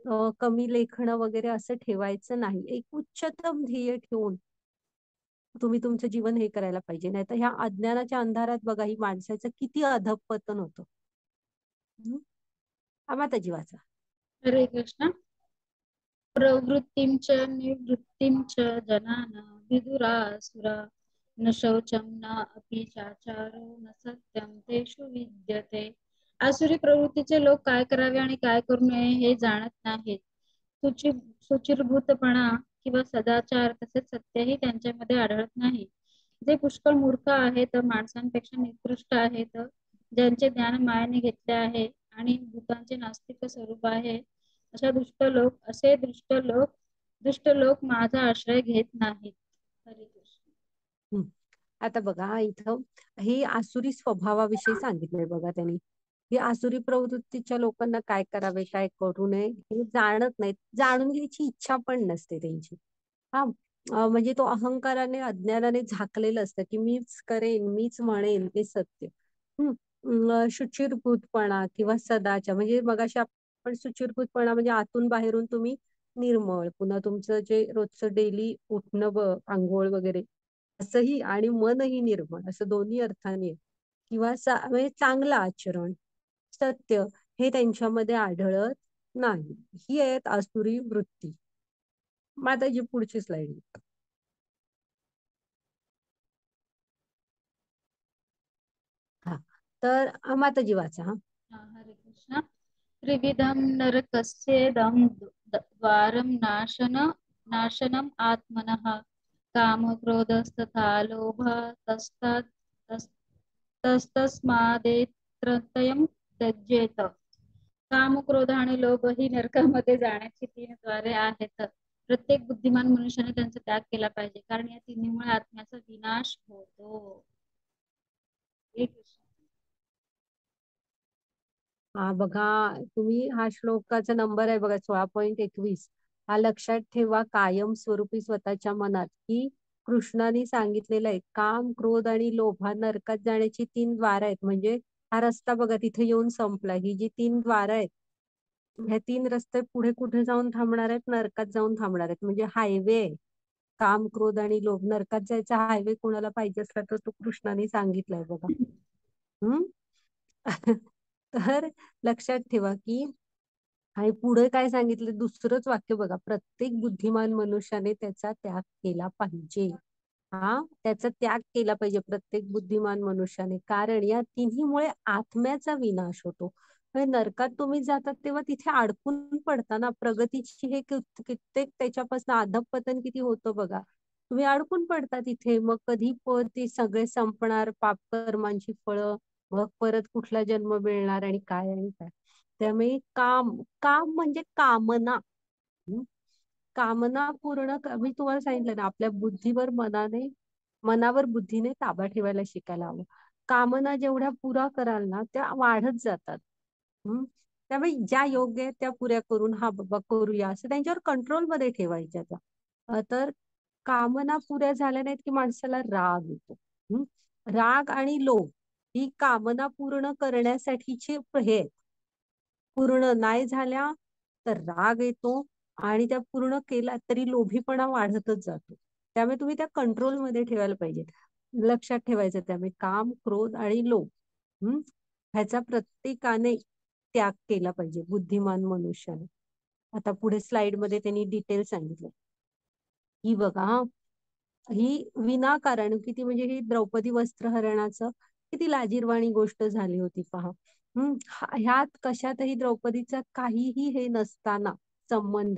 कमी लेखणं वगैरे असं ठेवायचं नाही. एक उच्चतम ध्येय ठेवून तुम्ही तुमचं जीवन हे करायला पाहिजे. नाहीतर ह्या अज्ञानाच्या अंधारात बघा ही माणसाचं किती अधःपतन होतं. हं? माता जीवाचा. हरे कृष्ण. प्रवृत्तिं च निवृत्तिं च जनाना विदुरासुरा न शौचं न अपि चाचारो न सत्यं तेषु विद्यते. आसुरी प्रवृत्तीचे लोक काय करावे आणि काय करू नये हे जाणत नाहीत. सुचिरभूतपणा किंवा सदाचार तसेच सत्यही त्यांच्यामध्ये आढळत नाही. जे पुष्कळ मूर्ख आहेत, माणसांपेक्षा निकृष्ट आहेत, ज्यांचे ज्ञान मायेने घेतले आहे आणि भूतांचे नास्तिक स्वरूप आहे, असे दुष्ट लोक माझा आश्रय घेत नाहीत. हरे कृष्ण. हं. आता बघा इथं हे आसुरी स्वभावाविषयी सांगितलंय बघा त्यांनी. ही आसुरी प्रवृत्तीच्या लोकांना काय करावे काय करू नये हे जाणत नाहीत. जाणून घ्यायची इच्छा पण नसते त्यांची. हा म्हणजे तो अहंकाराने अज्ञानाने झाकलेलं असतं की मीच करेन मीच म्हणेन ते सत्य. शुचिरभूतपणा किंवा सदाचार म्हणजे मगाशी आपण सुचिरभूतपणा म्हणजे आतून बाहेरून तुम्ही निर्मळ, पुन्हा तुमचं जे रोजचं डेली उठणं आंघोळ वगैरे असंही आणि मनही निर्मळ असं दोन्ही अर्थाने आहे. किंवा म्हणजे चांगलं आचरण, सत्य हे त्यांच्यामध्ये आढळत नाही. ही आहेत आसुरी वृत्ती. माताजी पुढची स्लाइड. हा तर माताजी वाचा. हा हरे कृष्ण. त्रिविधं नरकस्येदं द्वारं नाशनम् आत्मनः काम क्रोधस्तथा लोभ तस्तस्मादेत्रयं त्यजेत. काम क्रोध आणि लोभ ही नरकामध्ये जाण्याची 3 द्वारे आहेत. प्रत्येक बुद्धिमान मनुष्याने त्यांचा त्याग केला पाहिजे, कारण या तिन्हीमुळे आत्म्याचा विनाश होतो. एक हा बघा तुम्ही हा श्लोकाचा नंबर आहे बघा 16.21. हा लक्षात ठेवा कायम स्वरूपी स्वतःच्या मनात की कृष्णाने सांगितलेलं आहे काम क्रोध आणि लोभ हा नरकात जाण्याची 3 द्वार आहेत. म्हणजे हा रस्ता बघा तिथे येऊन संपला. ही जी 3 द्वार आहेत ह्या 3 रस्ते पुढे कुठे जाऊन थांबणार आहेत? नरकात जाऊन थांबणार आहेत. म्हणजे हायवे आहे. काम क्रोध आणि लोभ. नरकात जायचा हायवे कोणाला पाहिजे असला तर तो कृष्णाने सांगितलाय बघा. हम्म तर लक्षात ठेवा की आणि पुढे काय सांगितलं दुसरंच वाक्य बघा प्रत्येक बुद्धिमान मनुष्याने त्याचा त्याग केला पाहिजे. हा त्याचा त्याग केला पाहिजे प्रत्येक बुद्धिमान मनुष्याने, कारण या तिन्हीमुळे आत्म्याचा विनाश होतो. म्हणजे नरकात तुम्ही जातात तेव्हा तिथे अडकून पडता ना. प्रगतीची हे कित्येक त्याच्यापासून अधःपतन किती होतं बघा. तुम्ही अडकून पडता तिथे. मग कधी ते सगळे संपणार पापकर्मांची फळं, मग परत कुठला जन्म मिळणार आणि काय. त्यामुळे काम काम म्हणजे कामना. हं? कामना पूर्ण मी तुम्हाला सांगितलं ना आपल्या बुद्धीवर मनावर बुद्धीने ताबा ठेवायला शिकायला हवं. कामना जेवढ्या पुरा कराल ना त्या वाढत जातात. त्यामुळे ज्या योग्य आहेत त्या पुऱ्या करून हा बाबा करूया असं त्यांच्यावर कंट्रोल मध्ये ठेवायच्या त्या. तर कामना पुऱ्या झाल्या नाहीत की माणसाला राग येतो. राग आणि लोभ ही कामना पूर्ण करण्यासाठीचे हे आहेत. पूर्ण नाही झाल्या तर राग येतो आणि त्या पूर्ण केला तरी लोभीपणा वाढतच जातो. त्यामुळे तुम्ही त्या कंट्रोलमध्ये ठेवायला पाहिजे. लक्षात ठेवायचं त्यामुळे काम क्रोध आणि लोभ ह्याचा प्रत्येकाने त्याग केला पाहिजे बुद्धिमान मनुष्याने. आता पुढे स्लाइड मध्ये त्यांनी डिटेल सांगितलं. ही बघा ही विनाकारण किती म्हणजे ही द्रौपदी वस्त्रहरणाचं किती लाजिरवाणी गोष्ट झाली होती पहा. ह्यात कशातही द्रौपदीचा काहीही हे नसताना संबंध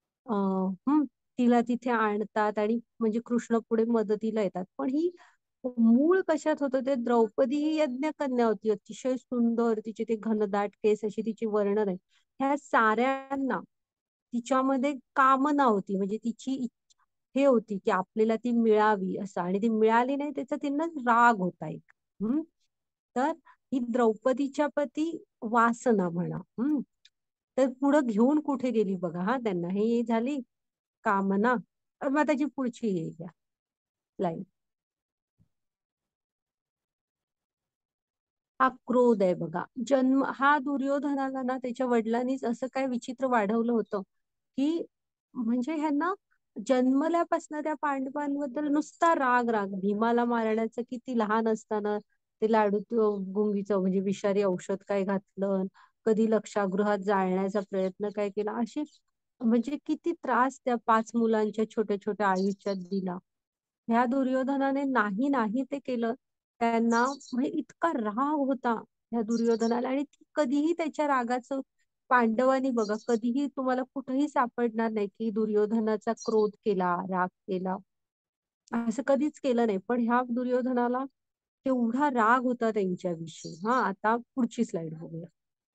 तिला तिथे आणतात आणि म्हणजे कृष्ण पुढे मदतीला येतात. पण ही मूळ कशात होतं ते द्रौपदी ही यज्ञकन्या होती. अतिशय सुंदर तिचे ते घनदाट केस अशी तिची वर्णन आहे. ह्या साऱ्यांना तिच्यामध्ये कामना होती म्हणजे तिची हे होती की आपल्याला ती मिळावी असं आणि ती मिळाली नाही त्याचा त्यांना राग होता एक. तर ही द्रौपदीच्या पती वासना म्हणा. तर पुढं घेऊन कुठे गेली बघा. हा त्यांना हे झाली कामना. मग त्याची पुढची येईल लाईन. हा क्रोध आहे बघा. जन्म हा दुर्योधनाला ना त्याच्या वडिलांनीच असं काय विचित्र वाढवलं होतं की म्हणजे ह्यांना जन्मल्यापासून त्या पांडवांबद्दल नुसता राग राग. भीमाला मारण्याचं किती लहान असताना ते लाडू गुंगीचं म्हणजे विषारी औषध काय घातलं, कधी लक्षागृहात जाळण्याचा प्रयत्न काय केला, अशी म्हणजे किती त्रास त्या 5 मुलांच्या छोट्या छोट्या आयुष्यात दिला. ह्या दुर्योधनाने नाही नाही ते केलं त्यांना. म्हणजे इतका राग होता ह्या दुर्योधनाला आणि कधीही त्याच्या रागाचं पांडवांनी बघा कधीही तुम्हाला कुठेही सापडणार नाही की दुर्योधनाचा क्रोध केला, राग केला, असं कधीच केलं नाही. पण ह्या दुर्योधनाला तेवढा राग होता त्यांच्याविषयी. हा, आता पुढची स्लाइड बघूया.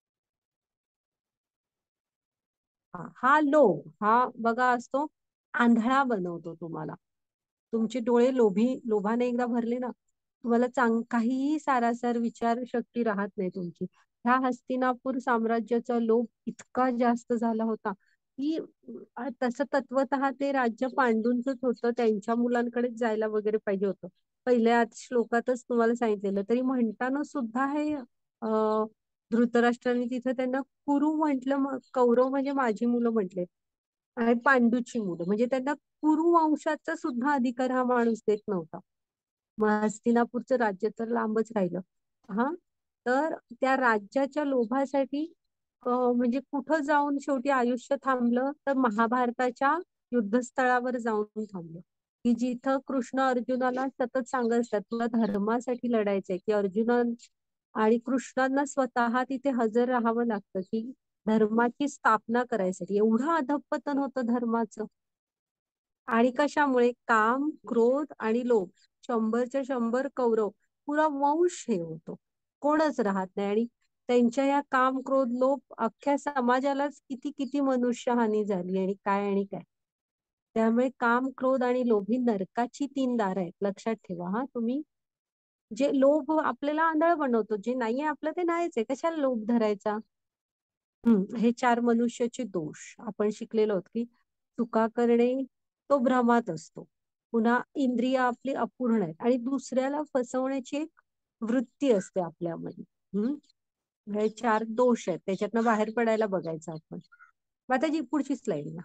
हा लोभ हा बघा असतो, आंधळा बनवतो तुम्हाला. तुमचे डोळे लोभाने एकदा भरले ना, तुम्हाला काहीही सारासार विचार शक्ती राहत नाही तुमची. ह्या हस्तिनापूर साम्राज्याचा लोभ इतका जास्त झाला होता की तसं तत्वतः ते राज्य पांडूंचंच होतं, त्यांच्या मुलांकडेच जायला वगैरे पाहिजे होतं. पहिल्या श्लोकातच तुम्हाला सांगितलेलं, तरी म्हणताना सुद्धा हे धृतराष्ट्रांनी तिथं त्यांना कुरु म्हटलं. कौरव म्हणजे माझी मुलं म्हटले आणि पांडूची मुलं, म्हणजे त्यांना कुरु वंशाचा सुद्धा अधिकार हा माणूस देत नव्हता. मग हस्तिनापूरचं राज्य तर लांबच राहिलं. हा, तर त्या राज्याच्या लोभासाठी म्हणजे कुठं जाऊन शेवटी आयुष्य थांबलं, तर महाभारताच्या युद्धस्थळावर जाऊन थांबलं. की जिथं कृष्ण अर्जुनाला सतत सांगत असतात तुला धर्मासाठी लढायचंय, की अर्जुना आणि कृष्णांना स्वतः तिथे हजर राहावं लागतं की धर्माची स्थापना करायसाठी. एवढं अधःपतन होतं धर्माचं. आणि कशामुळे? काम, क्रोध आणि लोभ, 100च्या 100 कौरव, पुरा वंश हे होतो, कोणच राहत नाही. आणि त्यांच्या या काम, क्रोध, लोभ अख्ख्या समाजालाच किती किती मनुष्यहानी झाली आणि काय. त्यामुळे काम, क्रोध आणि लोभ ही नरकाची 3 दार आहेत, लक्षात ठेवा. हा, तुम्ही जे लोभ आपल्याला आंधळ बनवतो, जे नाहीये आपलं ते नाहीच आहे, कशाला लोभ धरायचा. हे 4 मनुष्याचे दोष आपण शिकलेलो आहोत की चुका करणे तो भ्रमात असतो, पुन्हा इंद्रिय आपली अपूर्ण आहेत आणि दुसऱ्याला फसवण्याची एक वृत्ती असते आपल्यामध्ये. हे 4 दोष आहेत, त्याच्यातनं बाहेर पडायला बघायचं आपण. मग आता जी पुढची स्लाइड ना.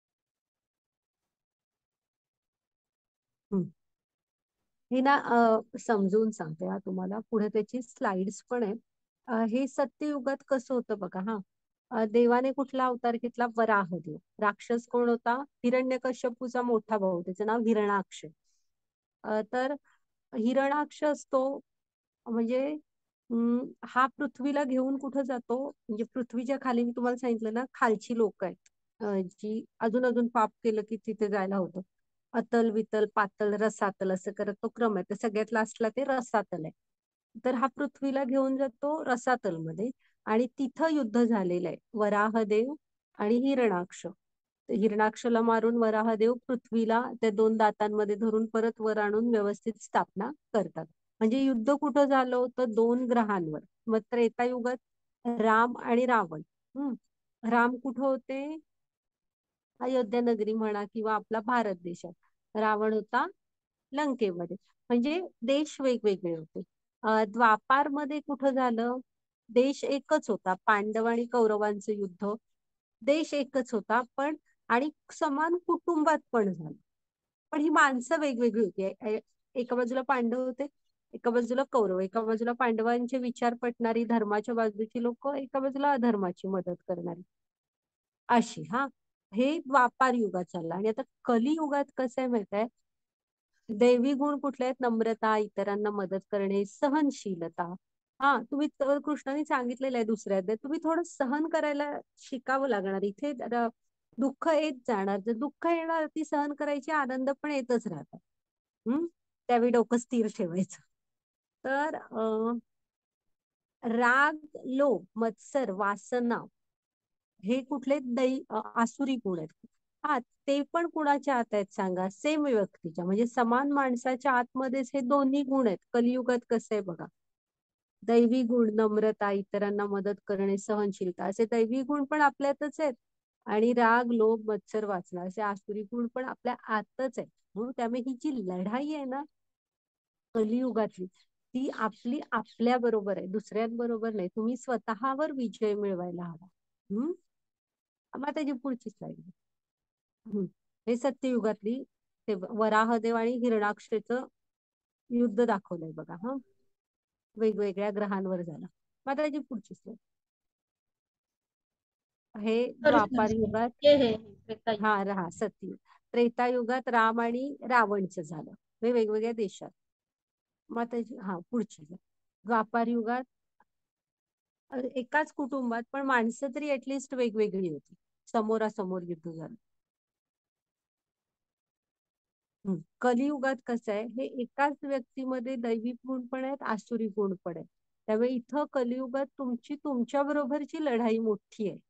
हे ना समजून सांगते हा तुम्हाला, पुढे त्याची स्लाइड्स पण आहे. हे सत्ययुगात कसं होतं बघा. हा, देवाने कुठला अवतार घेतला? वराहदेव. राक्षस कोण होता? हिरण्यकश्यपूचा मोठा भाऊ, त्याचं नाव हिरणाक्ष. तर हिरणाक्ष असतो म्हणजे हा पृथ्वीला घेऊन कुठं जातो, म्हणजे पृथ्वीच्या खाली मी तुम्हाला सांगितलं ना खालची लोक आहेत जी अजून अजून पाप केलं की तिथे जायला होतं. अतल, वितल, पातल, रसातल असं करत तो क्रम आहे. तर सगळ्यात लास्टला ते रसातल आहे. तर हा पृथ्वीला घेऊन जातो रसातल मध्ये आणि तिथं युद्ध झालेलं आहे वराहदेव आणि हिरणाक्ष. हिरणाक्षला मारून वराहदेव पृथ्वीला त्या 2 दातांमध्ये धरून परत वर आणून व्यवस्थित स्थापना करतात. म्हणजे युद्ध कुठं झालं होतं? 2 ग्रहांवर. मग त्रेतायुगात राम आणि रावण. राम कुठं होते? अयोध्या नगरी म्हणा किंवा आपला भारत देशात. रावण होता लंकेमध्ये. म्हणजे देश वेगवेगळे होते. द्वापार मध्ये कुठं झालं? देश एकच होता, पांडव आणि कौरवांचं युद्ध. देश एकच होता पण आणि समान कुटुंबात पण झालं. पण ही माणसं वेगवेगळी होती. एका बाजूला पांडव होते, एका बाजूला कौरव, एका बाजूला पांडवांचे विचार पटणारी धर्माच्या बाजूची लोक, एका बाजूला अधर्माची मदत करणारी, अशी. हा, हे द्वापार युगात चाललं. आणि आता कलियुगात कसं आहे माहित आहे? दैवी गुण कुठले आहेत? नम्रता, इतरांना मदत करणे, सहनशीलता. हा, तुम्ही कृष्णाने सांगितलेलं आहे दुसऱ्या अध्यायात, तुम्ही थोडं सहन करायला शिकावं लागणार. इथे दुःख येत जाणार, जर दुःख येणार ती सहन करायची, आनंद पण येतच राहतात. त्यावेळी डोकं स्थिर ठेवायचं. तर राग, लोभ, मत्सर, वासना हे कुठले आसुरी गुण आहेत. हा, ते पण कुणाच्या आत आहेत सांगा? सेम व्यक्तीच्या, म्हणजे समान माणसाच्या आतमध्येच हे दोन्ही गुण आहेत. कलियुगात कसं आहे बघा. दैवी गुण नम्रता, इतरांना मदत करणे, सहनशीलता, असे दैवी गुण पण आपल्यातच आहेत. आणि राग, लोभ, मत्सर, वासना असे आसुरी गुण पण आपल्या आतच आहेत. म्हणून त्यामुळे ही जी लढाई आहे ना कलियुगातली, ती आपली आपल्या बरोबर आहे, दुसऱ्यांबरोबर नाही. तुम्ही स्वतःवर विजय मिळवायला हवा. हम्म. मग त्याची पुढची स्लाइड. हे सत्ययुगातली ते वराहदेव आणि हिरणाक्षेचं युद्ध दाखवलंय बघा. हा, वेगवेगळ्या ग्रहांवर झालं. मग आता त्याची पुढची स्लाइड. हे द्वापार युगात, हे त्रेतायुग. हा रहा सत्ययुग. त्रेतायुगात राम आणि रावणचं झालं, हे वेगवेगळ्या देशात. मग त्याची हा पुढची द्वापार युगात एकाच कुटुंबात पण माणसं तरी ऍटलिस्ट वेगवेगळी होती, समोरासमोर युद्ध झालं. कलियुगात कसं आहे, हे एकाच व्यक्तीमध्ये दैवी गुण पण आहेत, आसुरी गुण पण आहेत. त्यामुळे इथं कलियुगात तुमची तुमच्या बरोबरची लढाई मोठी आहे.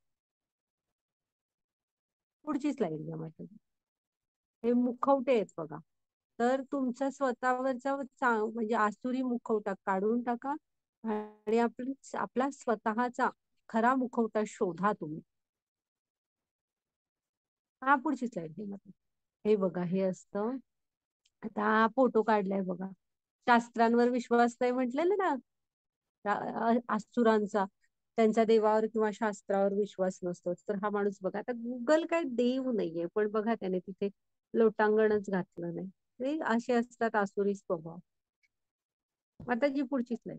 पुढची स्लाइड घ्या माझ्या. हे मुखवटे आहेत बघा. तर तुमचा स्वतःवरचा म्हणजे आसुरी मुखवटा काढून टाका आणि आपला स्वतःचा खरा मुखवटा शोधा तुम्ही. हा पुढची स्लाइड घ्या. हे बघा, हे असतं. आता हा फोटो काढलाय बघा. शास्त्रांवर विश्वास नाही म्हटलेलं ना, असुरांचा, त्यांच्या देवावर किंवा शास्त्रावर विश्वास नसतो. तर हा माणूस बघा, आता गुगल काय देव नाहीये, पण बघा त्याने तिथे लोटांगणच घातलं नाही. ते असे असतात आसुरी स्वभाव. आता जी पुढची स्लाइड.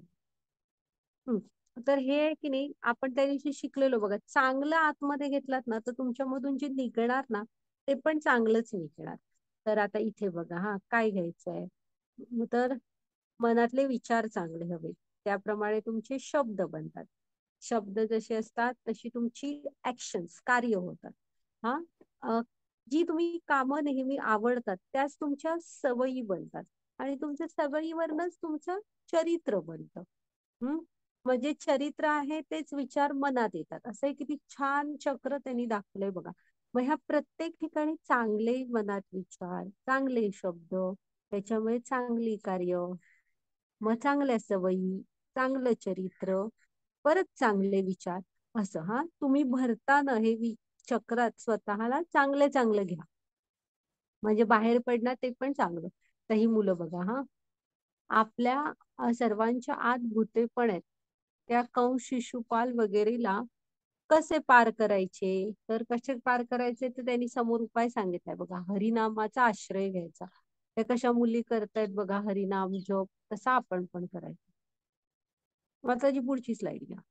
तर हे आहे की नाही, आपण त्या दिवशी शिकलेलो बघा, चांगलं आतमध्ये घेतलात ना तर तुमच्यामधून जे निघणार ना ते पण चांगलंच निघणार. तर आता इथे बघा, हा काय घ्यायचंय, तर मनातले विचार चांगले हवे, त्याप्रमाणे तुमचे शब्द बनतात. शब्द जसे असतात तशी तुमची ऍक्शन्स, कार्य होतात. हा, जी तुम्ही कामं नेहमी आवडतात त्याच तुमच्या सवयी बनतात आणि तुमच्या सवयीवरनच तुमचं चरित्र बनतं. हम्म. म्हणजे चरित्र आहे तेच विचार मनात येतात, असं एक किती छान चक्र त्यांनी दाखवलंय बघा. मग ह्या प्रत्येक ठिकाणी चांगले मनात विचार, चांगले शब्द, त्याच्यामुळे चांगली कार्य, मग चांगल्या सवयी, चांगलं चरित्र, परत चांगले विचार, असं. हा, तुम्ही भरताना हे चक्रात स्वतःला चांगले चांगलं घ्या, म्हणजे बाहेर पडणार ते पण चांगलं. तर ही मुलं बघा, हा आपल्या सर्वांच्या आत भूते पण आहेत. त्या कंस, शिशुपाल वगैरेला कसे पार करायचे, तर कसे पार करायचे तर त्यांनी समोर उपाय सांगितलाय बघा. हरिनामाचा आश्रय घ्यायचा. त्या कशा मुली करतायत बघा हरिनाम जप, तसा आपण पण करायचं. माताजी पुढची स्लाइड घ्या.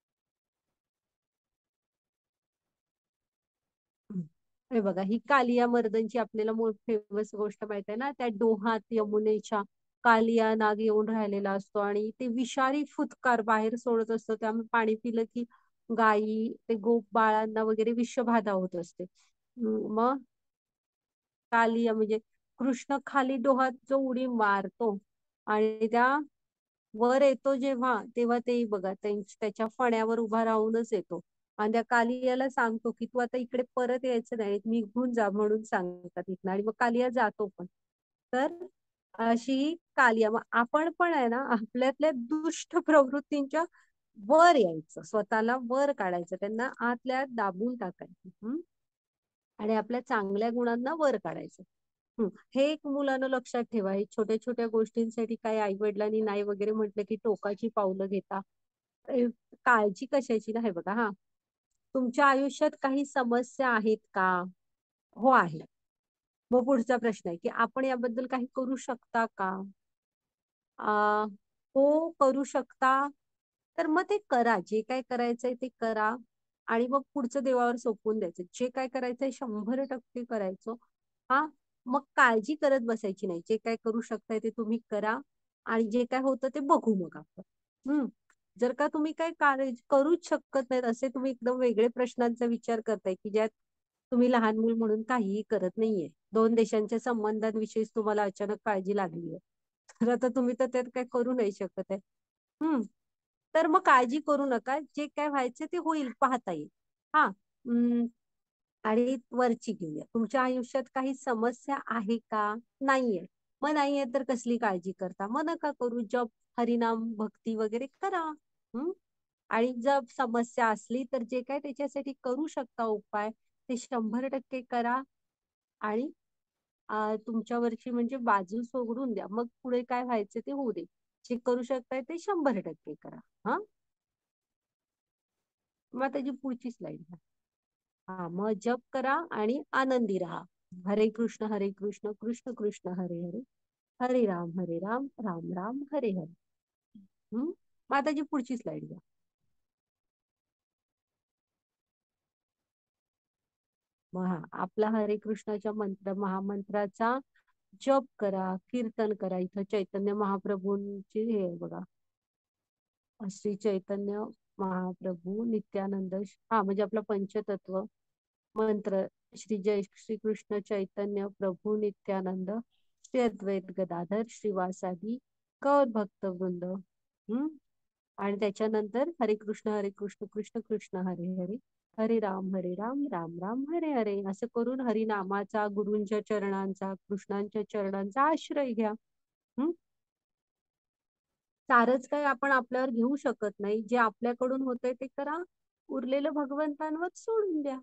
हे बघा, ही कालिया मर्दनची आपल्याला फेमस गोष्ट माहित आहे ना, त्या डोहात यमुनेच्या कालिया नाग येऊन राहिलेला असतो आणि ते विषारी फुतकार बाहेर सोडत असतो, त्यामुळे पाणी पिलं की गायी, ते गोप बाळांना वगैरे विषबाधा होत असते. मग कालिया म्हणजे कृष्ण खाली डोहात जो उडी मारतो आणि त्या वर येतो जेव्हा, तेव्हा ते बघा त्याच्या फण्यावर उभा राहूनच येतो आणि त्या कालियाला सांगतो की तू आता इकडे परत यायचं नाही, निघून जा म्हणून सांगतात इथनं, आणि मग कालिया जातो पण. तर अशी कालिया, मग आपण पण आहे ना आपल्यातल्या दुष्ट प्रवृत्तींच्या वर यायचं, स्वतःला वर काढायचं, त्यांना आतल्या दाबून टाकायचं. आणि आपल्या चांगल्या गुणांना वर काढायचं. हे एक मुलानं लक्षात ठेवा. हे छोट्या छोट्या गोष्टींसाठी काही आई वडिलांनी नाही वगैरे म्हटलं की टोकाची पावलं घेता. काळजी कशाची नाही बघा. हा, तुमच्या आयुष्यात काही समस्या आहेत का? हो आहे. मग पुढचा प्रश्न आहे की आपण याबद्दल काही करू शकता का? हो, करू शकता. तर मग ते करा, जे काय करायचंय ते करा आणि मग पुढचं देवावर सोपवून द्यायचं. जे काय करायचंय 100% करायचं. हा, मग काळजी करत बसायची नाही. जे काय करू शकताय ते तुम्ही करा आणि जे काय होतं ते बघू मग आपण. जर का तुम्ही काय करूच शकत नाहीत, असे तुम्ही एकदम वेगळे प्रश्नांचा विचार करताय की ज्यात तुम्ही लहान मूल म्हणून काहीही करत नाहीये, दोन देशांच्या संबंधांविषयी तुम्हाला अचानक काळजी लागली आहे, तर आता तुम्ही तर त्यात काय करू नाही शकत आहे. तर मग काळजी करू नका, जे काय व्हायचं ते होईल, पाहता येईल. हा. आणि वरची घेऊया, तुमच्या आयुष्यात काही समस्या आहे का? नाहीये. मग नाहीये तर कसली काळजी करता, मग नका करू, जप, हरिनाम, भक्ती वगैरे करा. आणि जर समस्या असली तर जे काय त्याच्यासाठी करू शकता उपाय ते 100% करा आणि तुमच्यावरची म्हणजे बाजू सोडून द्या, मग पुढे काय व्हायचं ते होऊ दे. जे करू शकताय ते 100% करा. हा, मग त्याची पुढची स्लाइड घ्या. हा, मग जप करा आणि आनंदी राहा. हरे कृष्ण कृष्ण कृष्ण हरे हरे, हरे राम राम राम हरे हरे. मग आता जी पुढची स्लाइड घ्या. मग हा, आपला हरे कृष्णाच्या महामंत्राचा जप करा, कीर्तन करा. इथं चैतन्य महाप्रभूंची हे आहे बघा, श्री चैतन्य महाप्रभू नित्यानंद, हा म्हणजे आपला पंचतत्व मंत्र. श्री कृष्ण चैतन्य प्रभू नित्यानंद, श्री अद्वैत गदाधर श्रीवासादि गौर भक्त वृंद. आणि त्याच्यानंतर हरे कृष्ण कृष्ण कृष्ण हरे हरे, हरे राम राम राम हरे हरे. असं करून हरिनामाचा, गुरूंच्या चरणांचा, कृष्णांच्या चरणांचा आश्रय घ्या. सारच काही आपण आपल्यावर घेऊ शकत नाही. जे आपल्याकडून होतंय ते करा, उरलेलं भगवंतांवर सोडून द्या.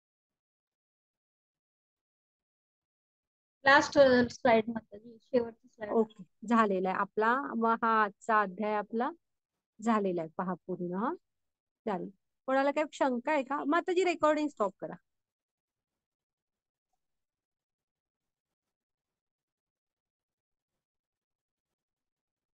लास्ट स्लाइड मध्ये शेवटची स्लाइड. ओके, झालेला आहे आपला. मग हा आजचा अध्याय आपला झालेला आहे, पहा पूर्ण. हा, चालेल. कोणाला काही शंका आहे का? मग आता जी रेकॉर्डिंग स्टॉप करा.